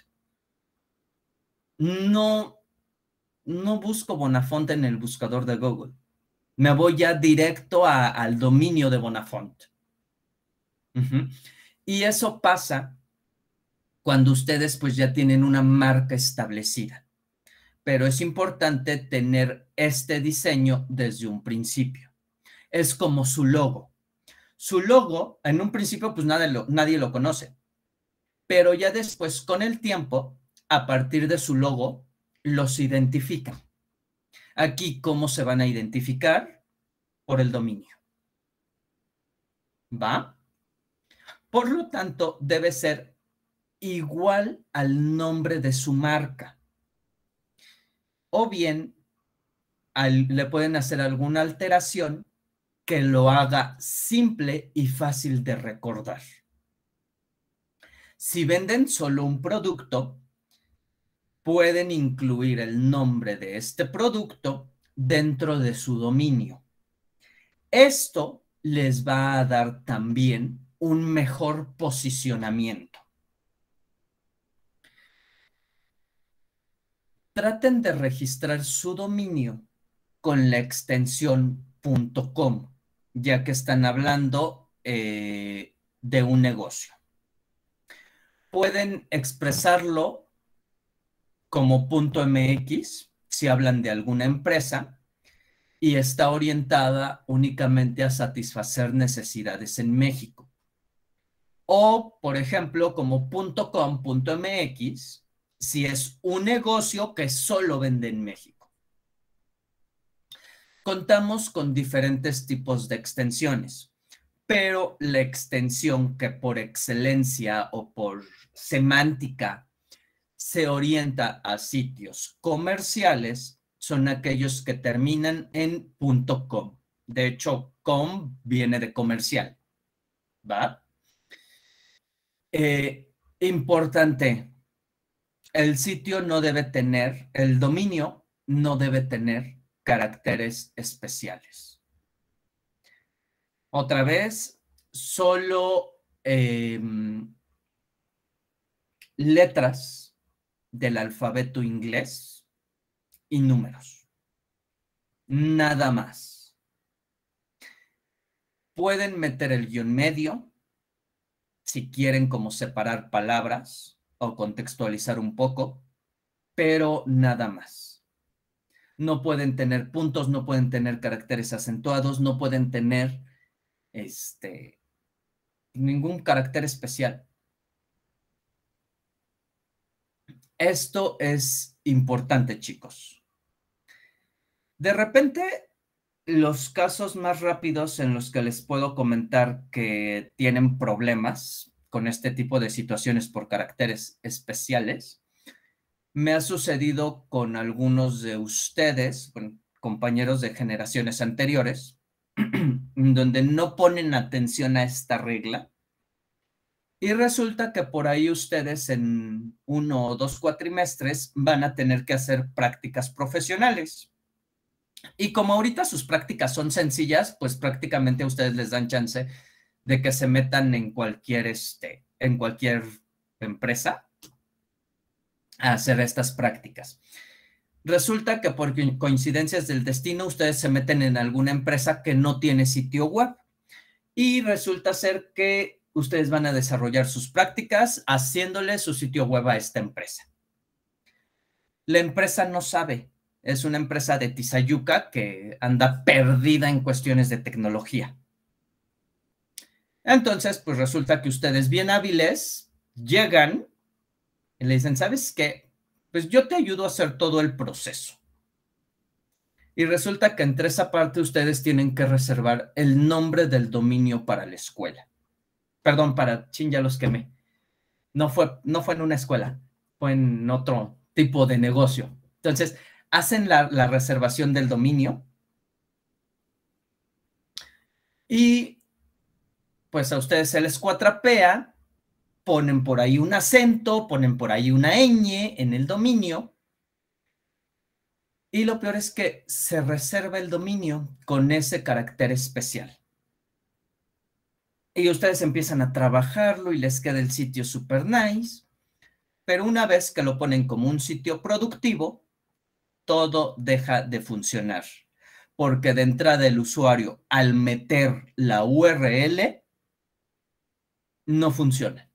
no busco Bonafont en el buscador de Google. Me voy ya directo al dominio de Bonafont. Y eso pasa cuando ustedes pues ya tienen una marca establecida. Pero es importante tener este diseño desde un principio. Es como su logo. Su logo, en un principio, pues nadie lo conoce. Pero ya después, con el tiempo, a partir de su logo, los identifican. Aquí, ¿cómo se van a identificar? Por el dominio. ¿Va? Por lo tanto, debe ser igual al nombre de su marca. O bien, le pueden hacer alguna alteración que lo haga simple y fácil de recordar. Si venden solo un producto, pueden incluir el nombre de este producto dentro de su dominio. Esto les va a dar también un mejor posicionamiento. Traten de registrar su dominio con la extensión .com, ya que están hablando de un negocio. Pueden expresarlo como .mx si hablan de alguna empresa y está orientada únicamente a satisfacer necesidades en México. O, por ejemplo, como .com.mx si es un negocio que solo vende en México. Contamos con diferentes tipos de extensiones, pero la extensión que por excelencia o por semántica se orienta a sitios comerciales son aquellos que terminan en .com. De hecho, com viene de comercial, ¿va? Importante, el sitio no debe tener, el dominio no debe tener caracteres especiales. Otra vez, solo letras del alfabeto inglés y números. Nada más. Pueden meter el guión medio si quieren como separar palabras o contextualizar un poco, pero nada más. No pueden tener puntos, no pueden tener caracteres acentuados, no pueden tener ningún carácter especial. Esto es importante, chicos. De repente, los casos más rápidos en los que les puedo comentar que tienen problemas con este tipo de situaciones por caracteres especiales, me ha sucedido con algunos de ustedes, con compañeros de generaciones anteriores, donde no ponen atención a esta regla. Y resulta que por ahí ustedes en 1 o 2 cuatrimestres van a tener que hacer prácticas profesionales. Y como ahorita sus prácticas son sencillas, pues prácticamente a ustedes les dan chance de que se metan en cualquier empresa a hacer estas prácticas. Resulta que por coincidencias del destino, ustedes se meten en alguna empresa que no tiene sitio web. Y resulta ser que ustedes van a desarrollar sus prácticas haciéndole su sitio web a esta empresa. La empresa no sabe. Es una empresa de Tizayuca que anda perdida en cuestiones de tecnología. Entonces, pues resulta que ustedes bien hábiles llegan y le dicen, ¿sabes qué? Pues yo te ayudo a hacer todo el proceso. Y resulta que entre esa parte ustedes tienen que reservar el nombre del dominio para la escuela. Perdón, ya los quemé. No fue en una escuela, fue en otro tipo de negocio. Entonces, hacen la reservación del dominio y pues a ustedes se les cuatrapea, ponen por ahí un acento, ponen por ahí una ñ en el dominio y lo peor es que se reserva el dominio con ese carácter especial. Y ustedes empiezan a trabajarlo y les queda el sitio super nice, pero una vez que lo ponen como un sitio productivo, todo deja de funcionar. porque de entrada el usuario, al meter la URL, no funciona.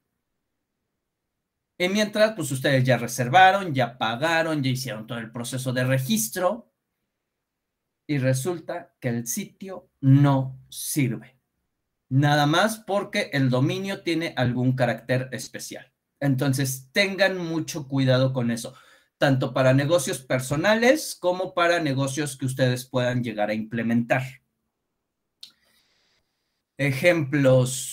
Y mientras, pues ustedes ya reservaron, ya pagaron, ya hicieron todo el proceso de registro y resulta que el sitio no sirve. Nada más porque el dominio tiene algún carácter especial. Entonces, tengan mucho cuidado con eso, tanto para negocios personales como para negocios que ustedes puedan llegar a implementar. Ejemplos.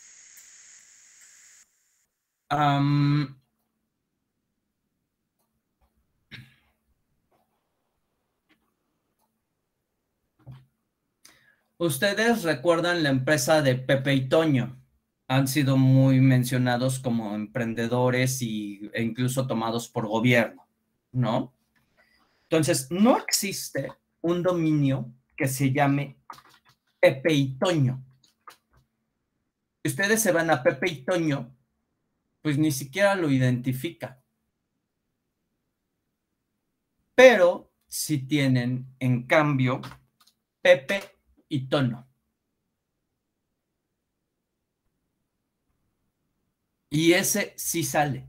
Ustedes recuerdan la empresa de Pepe y Toño. Han sido muy mencionados como emprendedores e incluso tomados por gobierno, ¿no? Entonces, no existe un dominio que se llame Pepe y Toño. Si ustedes se van a Pepe y Toño, pues ni siquiera lo identifica. Pero sí tienen, en cambio, Pepe y Tono. Y ese sí sale.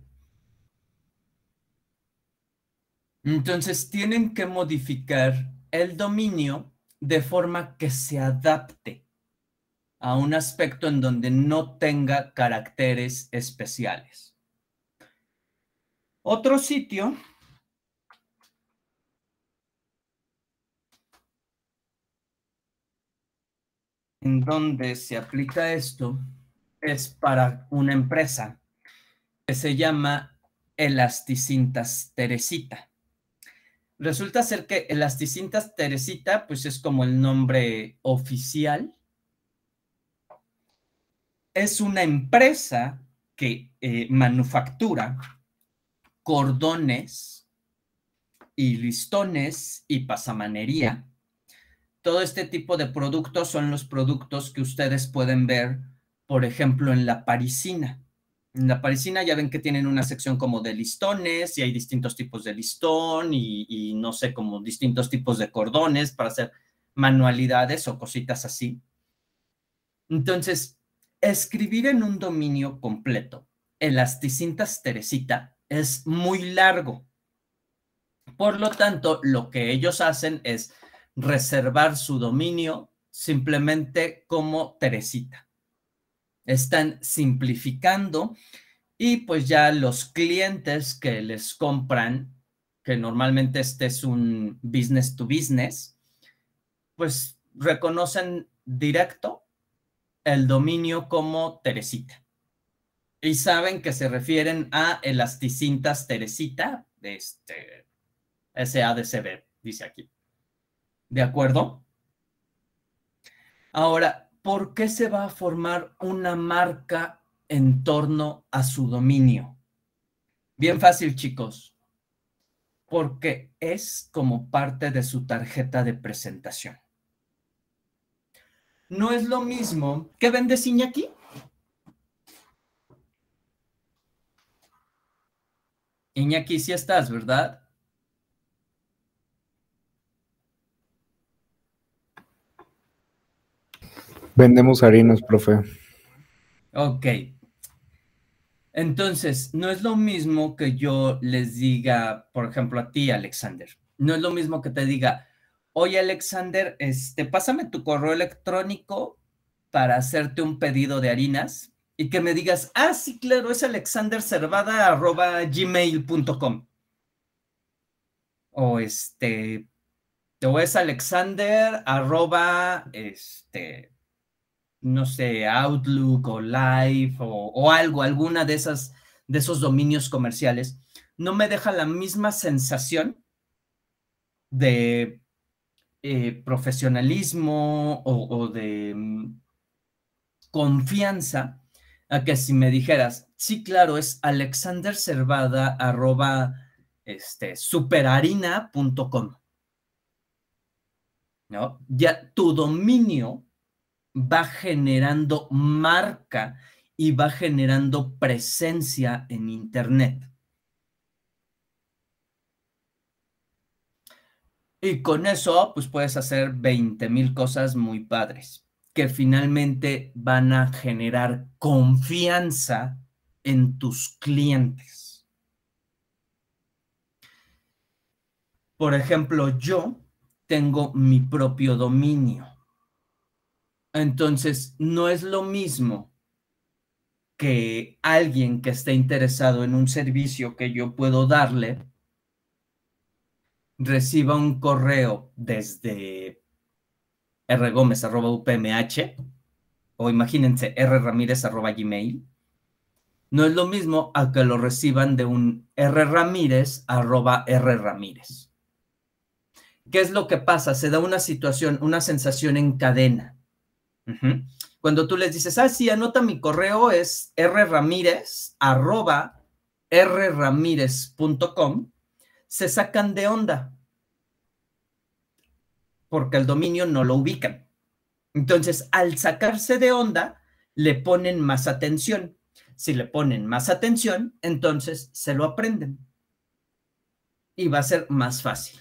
Entonces tienen que modificar el dominio de forma que se adapte a un aspecto en donde no tenga caracteres especiales. Otro sitio en donde se aplica esto es para una empresa que se llama Elasticintas Teresita. Resulta ser que Elasticintas Teresita, pues es como el nombre oficial. Es una empresa que manufactura cordones y listones y pasamanería. Todo este tipo de productos son los productos que ustedes pueden ver, por ejemplo, en La Parisina. En La Parisina ya ven que tienen una sección como de listones y hay distintos tipos de listón y no sé, como distintos tipos de cordones para hacer manualidades o cositas así. Entonces, escribir en un dominio completo Elasticintas Teresita es muy largo. Por lo tanto, lo que ellos hacen es reservar su dominio simplemente como Teresita. Están simplificando y pues ya los clientes que les compran, que normalmente este es un business to business, pues reconocen directo el dominio como Teresita. Y saben que se refieren a Elasticintas Teresita, SADCB, dice aquí. ¿De acuerdo? Ahora, ¿por qué se va a formar una marca en torno a su dominio? Bien fácil, chicos. Porque es como parte de su tarjeta de presentación. No es lo mismo. ¿Qué vendes, Iñaki? Iñaki, sí estás, ¿verdad? Vendemos harinas, profe. Ok. Entonces, no es lo mismo que yo les diga, por ejemplo, a ti, Alexander. No es lo mismo que te diga, oye, Alexander, pásame tu correo electrónico para hacerte un pedido de harinas y que me digas, ah, sí, claro, es alexandercervada@gmail.com. O o es Alexander no sé, Outlook o Live o algo, alguna de esos dominios comerciales, no me deja la misma sensación de profesionalismo o de confianza a que si me dijeras, sí, claro, es alexandercervada@superharina.com, ¿no? Ya tu dominio va generando marca y va generando presencia en Internet. Y con eso, pues puedes hacer 20,000 cosas muy padres, que finalmente van a generar confianza en tus clientes. Por ejemplo, yo tengo mi propio dominio. Entonces, no es lo mismo que alguien que esté interesado en un servicio que yo puedo darle reciba un correo desde rgomez@upmh o imagínense rramirez@gmail. No es lo mismo a que lo reciban de un rramirez@rramirez. ¿Qué es lo que pasa? Se da una situación, una sensación en cadena. Cuando tú les dices, sí, anota mi correo, es rramirez@rramirez.com, se sacan de onda porque el dominio no lo ubican. Entonces, al sacarse de onda, le ponen más atención. Si le ponen más atención, entonces se lo aprenden. Y va a ser más fácil.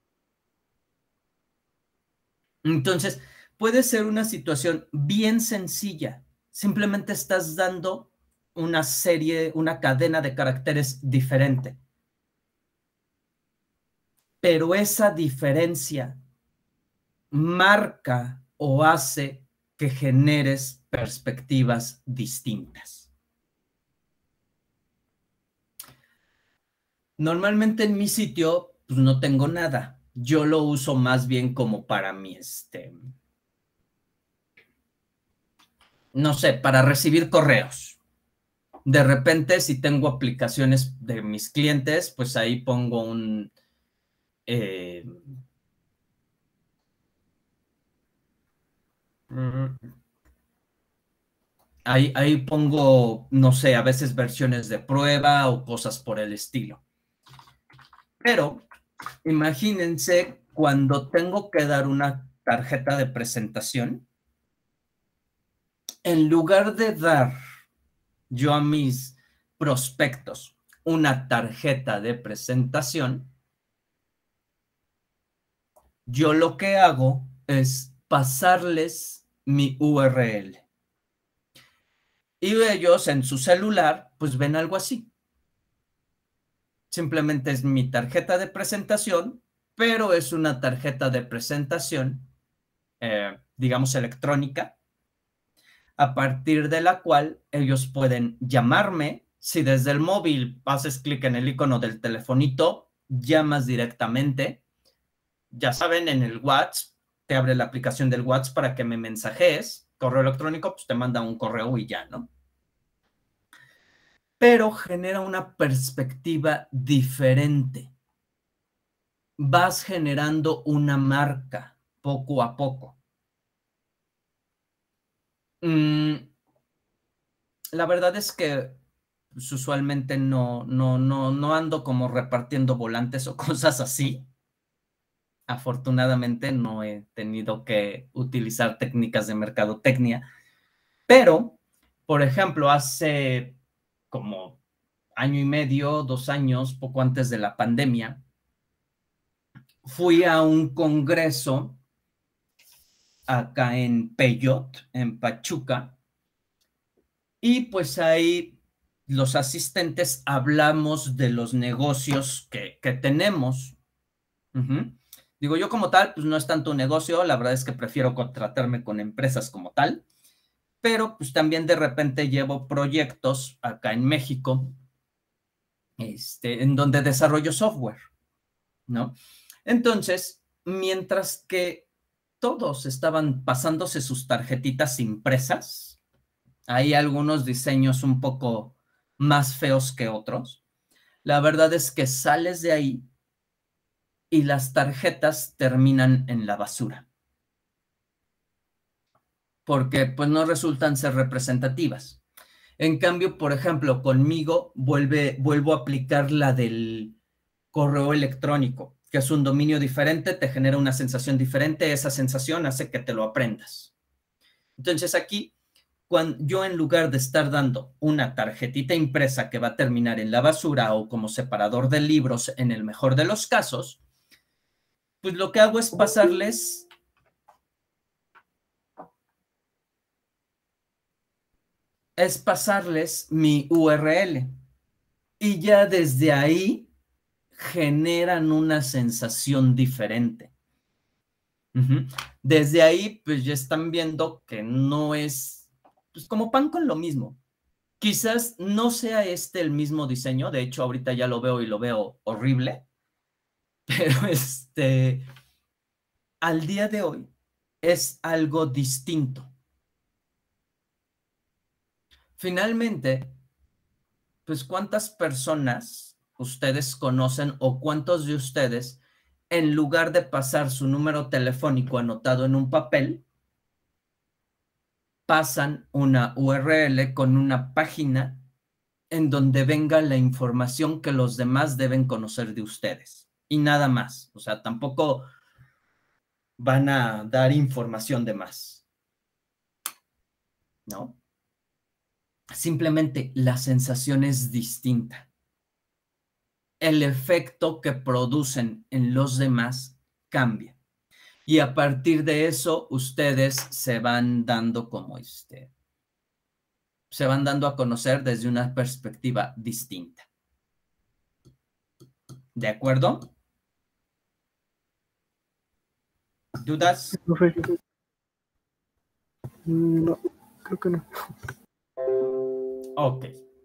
Entonces, puede ser una situación bien sencilla. Simplemente estás dando una cadena de caracteres diferente. Pero esa diferencia marca o hace que generes perspectivas distintas. Normalmente en mi sitio, pues no tengo nada. Yo lo uso más bien como para mi, no sé, para recibir correos. De repente, si tengo aplicaciones de mis clientes, pues ahí pongo un... Ahí pongo, no sé, a veces versiones de prueba o cosas por el estilo. Pero imagínense cuando tengo que dar una tarjeta de presentación, en lugar de dar yo a mis prospectos una tarjeta de presentación, yo lo que hago es pasarles mi URL. Y ellos en su celular, pues ven algo así. Simplemente es mi tarjeta de presentación, pero es una tarjeta de presentación, digamos, electrónica, a partir de la cual ellos pueden llamarme. Si desde el móvil haces clic en el icono del telefonito, llamas directamente. Ya saben, en el WhatsApp, te abre la aplicación del WhatsApp para que me mensajes. Correo electrónico, pues te manda un correo y ya, ¿no? Pero genera una perspectiva diferente. Vas generando una marca poco a poco. La verdad es que pues, usualmente no ando como repartiendo volantes o cosas así. Afortunadamente no he tenido que utilizar técnicas de mercadotecnia, pero, por ejemplo, hace como 1.5 años, 2 años, poco antes de la pandemia, fui a un congreso acá en Peyot, en Pachuca, y pues ahí los asistentes hablamos de los negocios que tenemos. Digo, yo como tal, pues no es tanto un negocio, la verdad es que prefiero contratarme con empresas como tal, pero pues también de repente llevo proyectos acá en México, en donde desarrollo software, ¿no? Entonces, mientras que todos estaban pasándose sus tarjetitas impresas, hay algunos diseños un poco más feos que otros, la verdad es que sales de ahí y las tarjetas terminan en la basura. Porque pues no resultan ser representativas. En cambio, por ejemplo, conmigo vuelvo a aplicar la del correo electrónico, que es un dominio diferente, te genera una sensación diferente, esa sensación hace que te lo aprendas. Entonces aquí, cuando yo en lugar de estar dando una tarjetita impresa que va a terminar en la basura o como separador de libros en el mejor de los casos, pues lo que hago es pasarles mi URL. Y ya desde ahí generan una sensación diferente. Desde ahí, pues ya están viendo que no es, pues como pan con lo mismo. Quizás no sea este el mismo diseño, de hecho ahorita ya lo veo y lo veo horrible, pero al día de hoy es algo distinto. Finalmente, pues ¿cuántas personas ustedes conocen o cuántos de ustedes, en lugar de pasar su número telefónico anotado en un papel, pasan una URL con una página en donde venga la información que los demás deben conocer de ustedes? Y nada más. O sea, tampoco van a dar información de más, ¿no? Simplemente la sensación es distinta. El efecto que producen en los demás cambia. Y a partir de eso, ustedes se van dando como se van dando a conocer desde una perspectiva distinta. ¿De acuerdo? ¿Dudas? Profe. No, creo que no. Ok.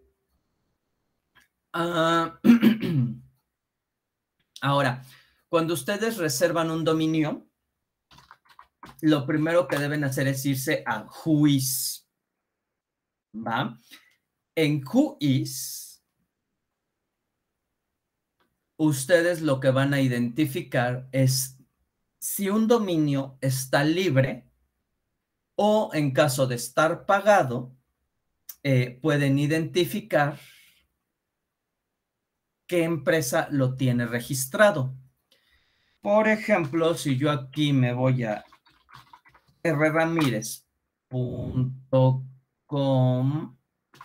Ahora, cuando ustedes reservan un dominio, lo primero que deben hacer es irse a Whois. ¿Va? En Whois, ustedes lo que van a identificar es si un dominio está libre o en caso de estar pagado, pueden identificar qué empresa lo tiene registrado. Por ejemplo, si yo aquí me voy a rramirez.com,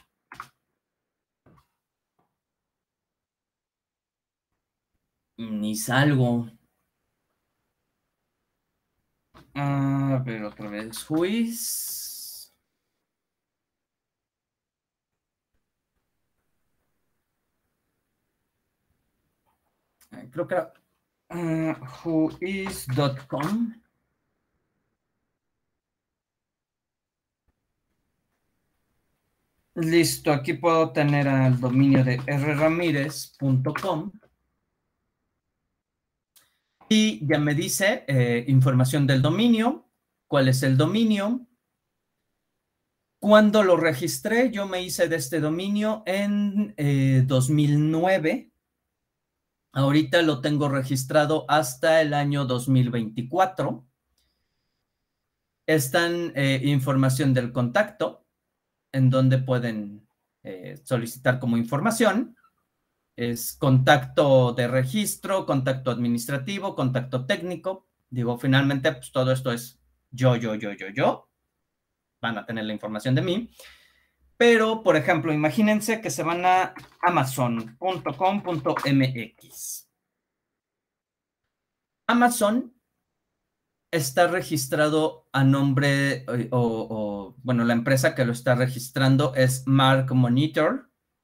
ni salgo. A ver, otra vez, Whois. Creo que era whois.com. Listo, aquí puedo tener el dominio de rramirez.com. Y ya me dice información del dominio, cuál es el dominio. Cuando lo registré, yo me hice de este dominio en 2009. Ahorita lo tengo registrado hasta el año 2024. Están información del contacto, en donde pueden solicitar como información. Es contacto de registro, contacto administrativo, contacto técnico. Digo, finalmente, pues todo esto es yo. Van a tener la información de mí. Pero, por ejemplo, imagínense que se van a amazon.com.mx. Amazon está registrado a nombre, bueno, la empresa que lo está registrando es Mark Monitor.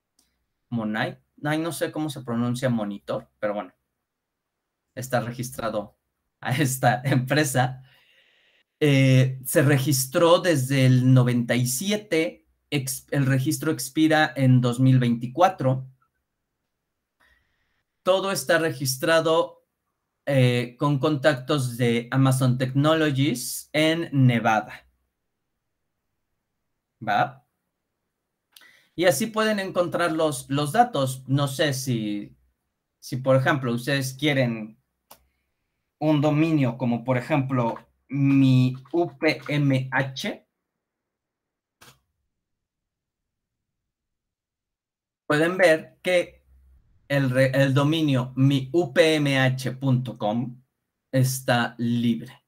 No sé cómo se pronuncia Monitor, pero bueno, está registrado a esta empresa. Se registró desde el 97, el registro expira en 2024. Todo está registrado con contactos de Amazon Technologies en Nevada. ¿Va? Y así pueden encontrar los datos. No sé si, por ejemplo, ustedes quieren un dominio como, por ejemplo, mi UPMH, pueden ver que el dominio miupmh.com está libre.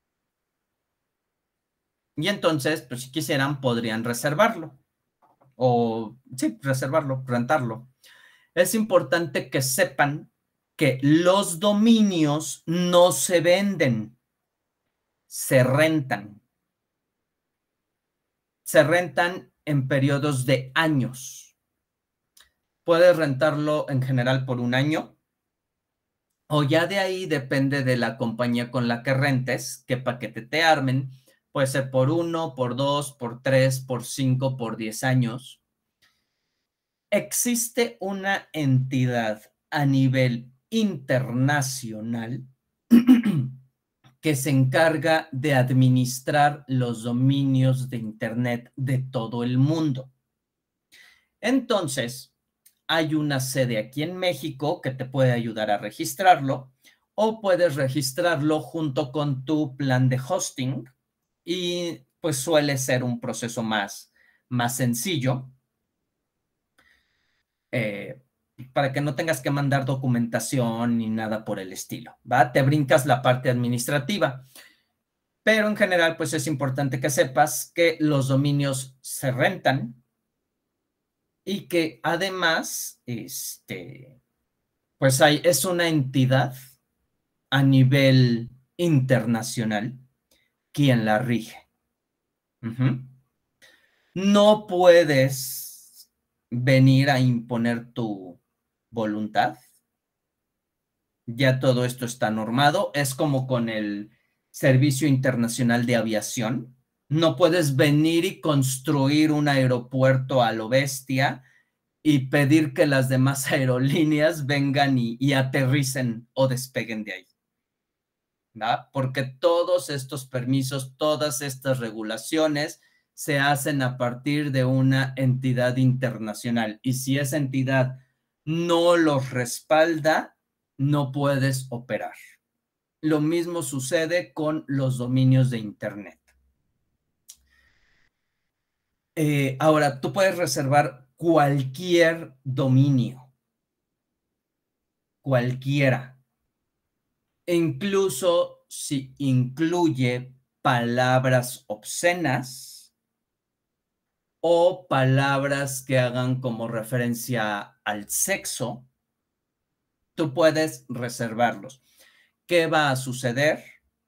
Y entonces, pues si quisieran, podrían reservarlo. O, sí, reservarlo, rentarlo. Es importante que sepan que los dominios no se venden, se rentan. Se rentan en periodos de años. Puedes rentarlo en general por un año, o ya de ahí depende de la compañía con la que rentes, qué paquete te armen. Puede ser por 1, por 2, por 3, por 5, por 10 años. Existe una entidad a nivel internacional que se encarga de administrar los dominios de Internet de todo el mundo. Entonces, hay una sede aquí en México que te puede ayudar a registrarlo, o puedes registrarlo junto con tu plan de hosting y pues suele ser un proceso más sencillo. Para que no tengas que mandar documentación ni nada por el estilo, ¿va? Te brincas la parte administrativa, pero en general, pues es importante que sepas que los dominios se rentan y que además, pues es una entidad a nivel internacional quien la rige. No puedes venir a imponer tu voluntad. Ya todo esto está normado. Es como con el Servicio Internacional de Aviación. No puedes venir y construir un aeropuerto a lo bestia y pedir que las demás aerolíneas vengan y aterricen o despeguen de ahí, ¿va? Porque todos estos permisos, todas estas regulaciones se hacen a partir de una entidad internacional. Y si esa entidad no los respalda, no puedes operar. Lo mismo sucede con los dominios de Internet. Ahora, tú puedes reservar cualquier dominio. Cualquiera. E incluso si incluye palabras obscenas o palabras que hagan como referencia al sexo, tú puedes reservarlos. ¿Qué va a suceder?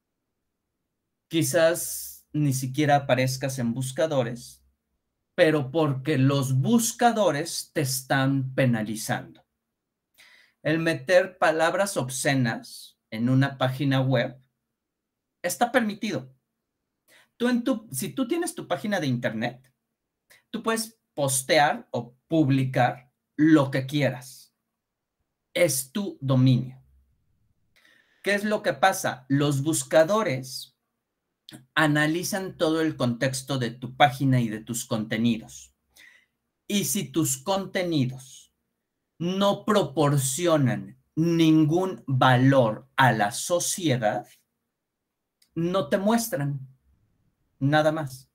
Quizás ni siquiera aparezcas en buscadores, pero porque los buscadores te están penalizando. El meter palabras obscenas en una página web está permitido. Si tú tienes tu página de internet, tú puedes postear o publicar lo que quieras. Es tu dominio. ¿Qué es lo que pasa? Los buscadores analizan todo el contexto de tu página y de tus contenidos. Y si tus contenidos no proporcionan ningún valor a la sociedad, no te muestran nada más.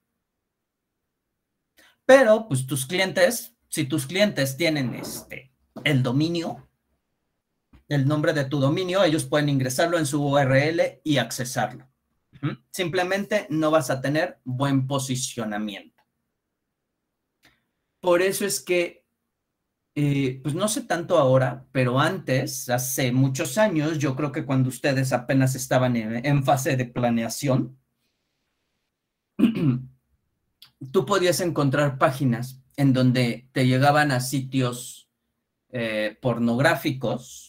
Pero, pues tus clientes, si tus clientes tienen el dominio, el nombre de tu dominio, ellos pueden ingresarlo en su URL y accesarlo. Simplemente no vas a tener buen posicionamiento. Por eso es que, pues no sé tanto ahora, pero antes, hace muchos años, yo creo que cuando ustedes apenas estaban en fase de planeación, tú podías encontrar páginas en donde te llegaban a sitios pornográficos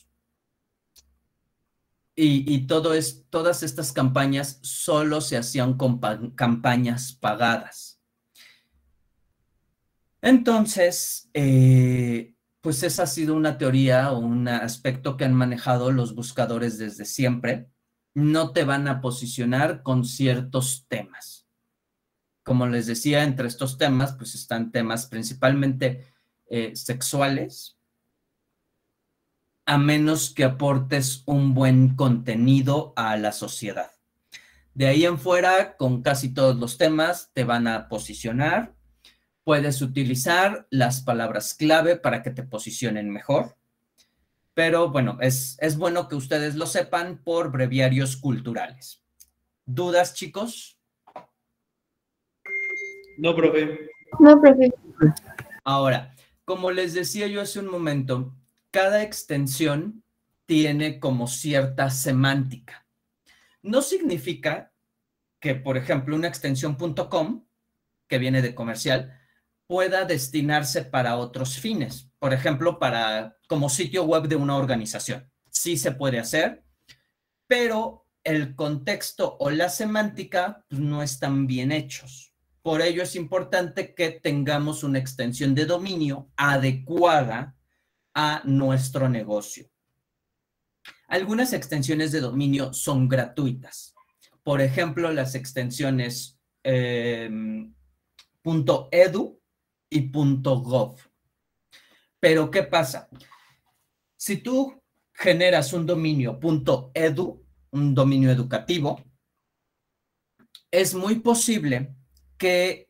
y todas estas campañas solo se hacían con campañas pagadas. Entonces, pues esa ha sido una teoría o un aspecto que han manejado los buscadores desde siempre. No te van a posicionar con ciertos temas. Como les decía, entre estos temas, pues están temas principalmente sexuales, a menos que aportes un buen contenido a la sociedad. De ahí en fuera, con casi todos los temas, te van a posicionar. Puedes utilizar las palabras clave para que te posicionen mejor. Pero bueno, es bueno que ustedes lo sepan por breviarios culturales. ¿Dudas, chicos? No, profe. No, profe. Ahora, como les decía yo hace un momento, cada extensión tiene como cierta semántica. No significa que, por ejemplo, una extensión .com, que viene de comercial, pueda destinarse para otros fines. Por ejemplo, como sitio web de una organización. Sí se puede hacer, pero el contexto o la semántica pues, no están bien hechos. Por ello es importante que tengamos una extensión de dominio adecuada a nuestro negocio. Algunas extensiones de dominio son gratuitas. Por ejemplo, las extensiones .edu y .gov. Pero, ¿qué pasa? Si tú generas un dominio .edu, un dominio educativo, es muy posible que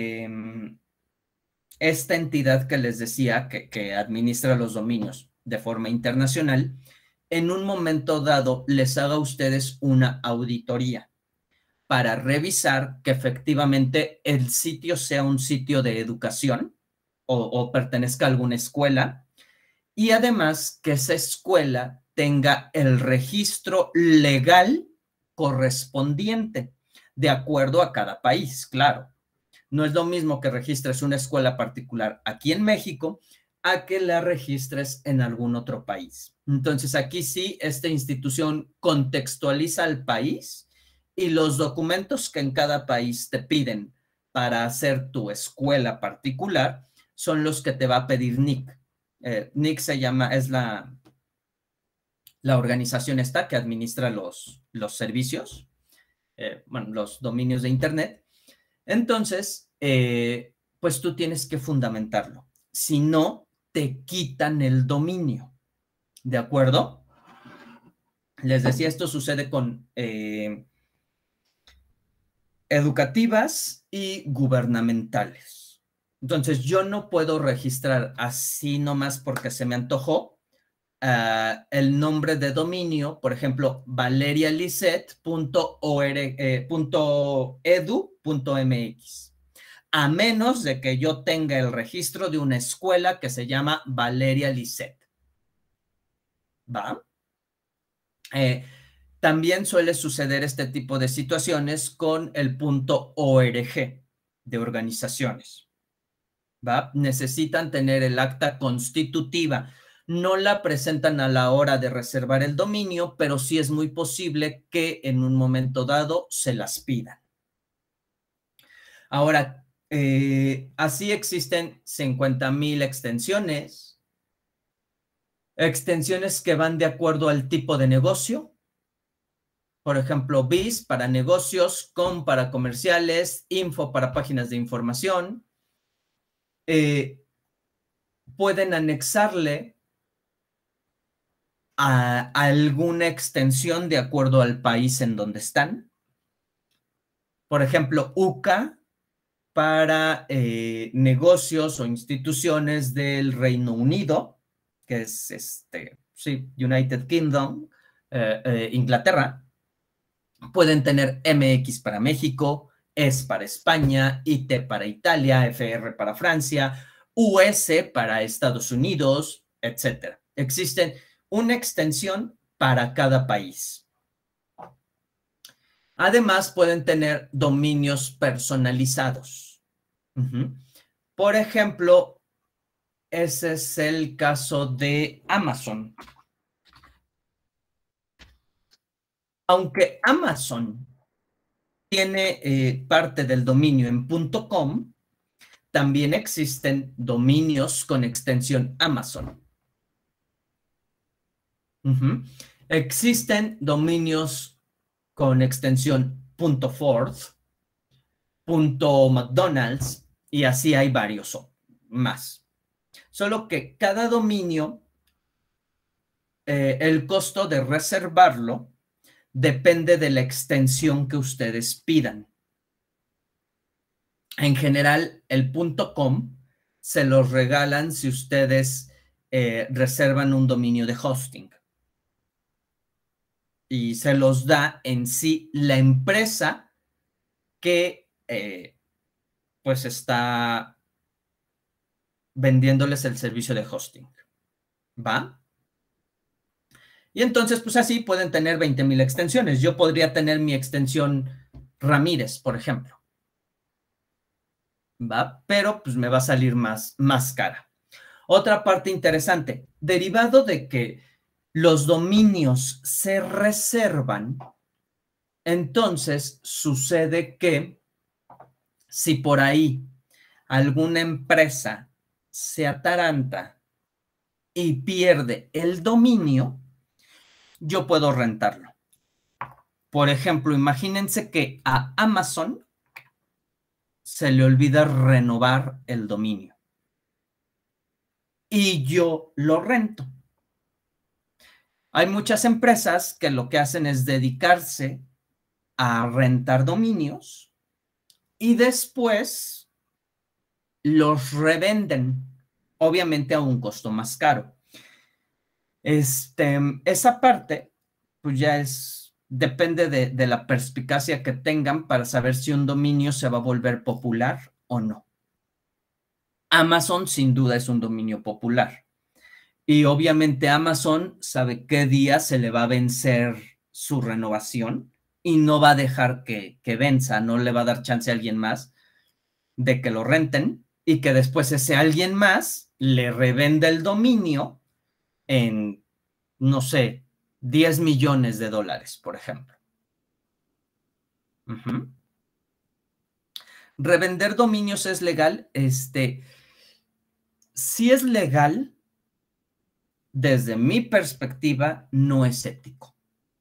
esta entidad que les decía, que administra los dominios de forma internacional, en un momento dado les haga a ustedes una auditoría para revisar que efectivamente el sitio sea un sitio de educación o pertenezca a alguna escuela, y además que esa escuela tenga el registro legal correspondiente, de acuerdo a cada país, claro. No es lo mismo que registres una escuela particular aquí en México a que la registres en algún otro país. Entonces, aquí sí, esta institución contextualiza al país y los documentos que en cada país te piden para hacer tu escuela particular son los que te va a pedir NIC. NIC es la organización esta que administra los servicios, los dominios de Internet. Entonces, pues tú tienes que fundamentarlo. Si no, te quitan el dominio. ¿De acuerdo? Les decía, esto sucede con educativas y gubernamentales. Entonces, yo no puedo registrar así nomás porque se me antojó el nombre de dominio, por ejemplo, valerialicet.edu.mx, a menos de que yo tenga el registro de una escuela que se llama Valeria Lisset. ¿Va? También suele suceder este tipo de situaciones con el .org de organizaciones. ¿Va? Necesitan tener el acta constitutiva. No la presentan a la hora de reservar el dominio, pero sí es muy posible que en un momento dado se las pidan. Ahora, así existen 50,000 extensiones que van de acuerdo al tipo de negocio. Por ejemplo, BIS para negocios, COM para comerciales, info para páginas de información. Pueden anexarle a alguna extensión de acuerdo al país en donde están. Por ejemplo, UCA para negocios o instituciones del Reino Unido, que es United Kingdom, Inglaterra. Pueden tener MX para México, ES para España, IT para Italia, FR para Francia, US para Estados Unidos, etc. Existen una extensión para cada país. Además, pueden tener dominios personalizados. Por ejemplo, ese es el caso de Amazon. Aunque Amazon tiene parte del dominio en .com, también existen dominios con extensión Amazon. Existen dominios con extensión .ford, .mcdonald's, y así hay varios más. Solo que cada dominio, el costo de reservarlo depende de la extensión que ustedes pidan. En general, el .com se los regalan si ustedes reservan un dominio de hosting. Y se los da en sí la empresa que pues está vendiéndoles el servicio de hosting. ¿Va? Y entonces, pues así pueden tener 20,000 extensiones. Yo podría tener mi extensión Ramírez, por ejemplo. ¿Va? Pero pues me va a salir más cara. Otra parte interesante, derivado de que los dominios se reservan, entonces sucede que si por ahí alguna empresa se ataranta y pierde el dominio, yo puedo rentarlo. Por ejemplo, imagínense que a Amazon se le olvida renovar el dominio y yo lo rento. Hay muchas empresas que lo que hacen es dedicarse a rentar dominios y después los revenden, obviamente a un costo más caro. Esa parte, pues ya depende de la perspicacia que tengan para saber si un dominio se va a volver popular o no. Amazon sin duda es un dominio popular. Y obviamente Amazon sabe qué día se le va a vencer su renovación y no va a dejar que venza, no le va a dar chance a alguien más de que lo renten y que después ese alguien más le revenda el dominio en, no sé, $10 millones, por ejemplo. ¿Revender dominios es legal? Sí es legal. Desde mi perspectiva, no es ético.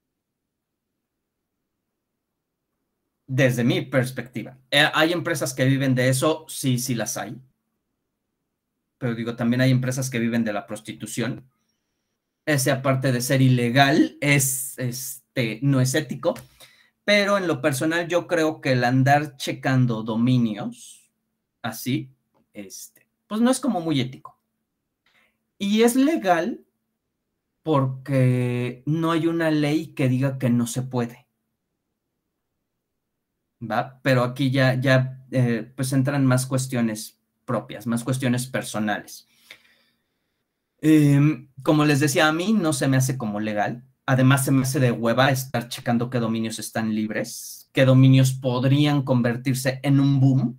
Desde mi perspectiva. ¿Hay empresas que viven de eso? Sí, sí las hay. Pero digo, también hay empresas que viven de la prostitución. Ese, aparte de ser ilegal, no es ético. Pero en lo personal, yo creo que el andar checando dominios así, pues no es como muy ético. Y es legal porque no hay una ley que diga que no se puede. ¿Va? Pero aquí ya pues entran más cuestiones propias, más cuestiones personales. Como les decía, a mí no se me hace como legal. Además, se me hace de hueva estar checando qué dominios están libres, qué dominios podrían convertirse en un boom.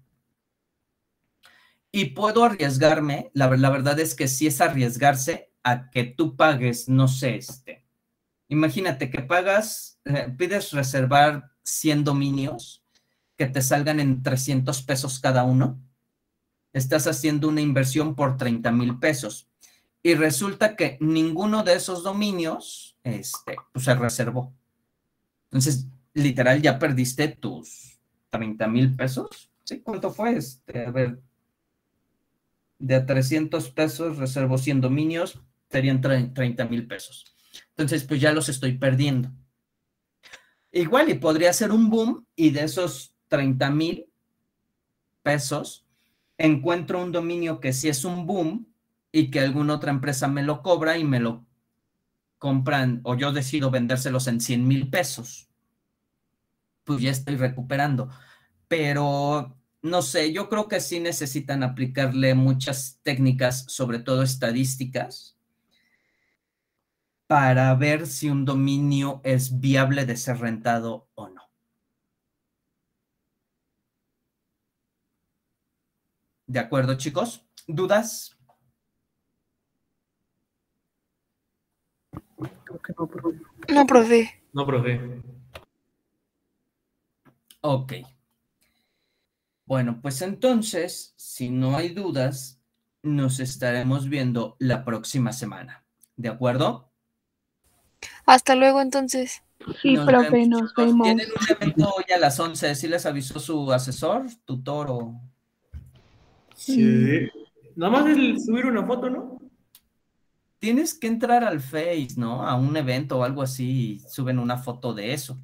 Y puedo arriesgarme, la verdad es que sí es arriesgarse a que tú pagues, no sé, imagínate que pides reservar 100 dominios que te salgan en 300 pesos cada uno. Estás haciendo una inversión por 30,000 pesos. Y resulta que ninguno de esos dominios, pues se reservó. Entonces, literal, ya perdiste tus 30,000 pesos. ¿Sí? ¿Cuánto fue? A ver, de 300 pesos reservo 100 dominios, serían 30,000 pesos. Entonces, pues ya los estoy perdiendo. Igual y podría ser un boom y de esos 30,000 pesos encuentro un dominio que sí es un boom y que alguna otra empresa me lo cobra y me lo compran, o yo decido vendérselos en 100,000 pesos. Pues ya estoy recuperando. Pero no sé, yo creo que sí necesitan aplicarle muchas técnicas, sobre todo estadísticas, para ver si un dominio es viable de ser rentado o no. ¿De acuerdo, chicos? ¿Dudas? Creo que no, profe. No, profe. No, profe. Ok. Bueno, pues entonces, si no hay dudas, nos estaremos viendo la próxima semana. ¿De acuerdo? Hasta luego, entonces. Sí, profe, nos chicos. vemos. Tienen un evento hoy a las 11. ¿Sí les avisó su asesor, tutor o...? Sí. Nada más es subir una foto, ¿no? Tienes que entrar al Face, ¿no? A un evento o algo así y suben una foto de eso.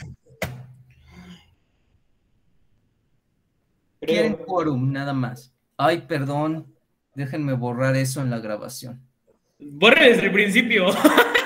Quieren quórum, nada más. Ay, perdón. Déjenme borrar eso en la grabación. Borre desde el principio.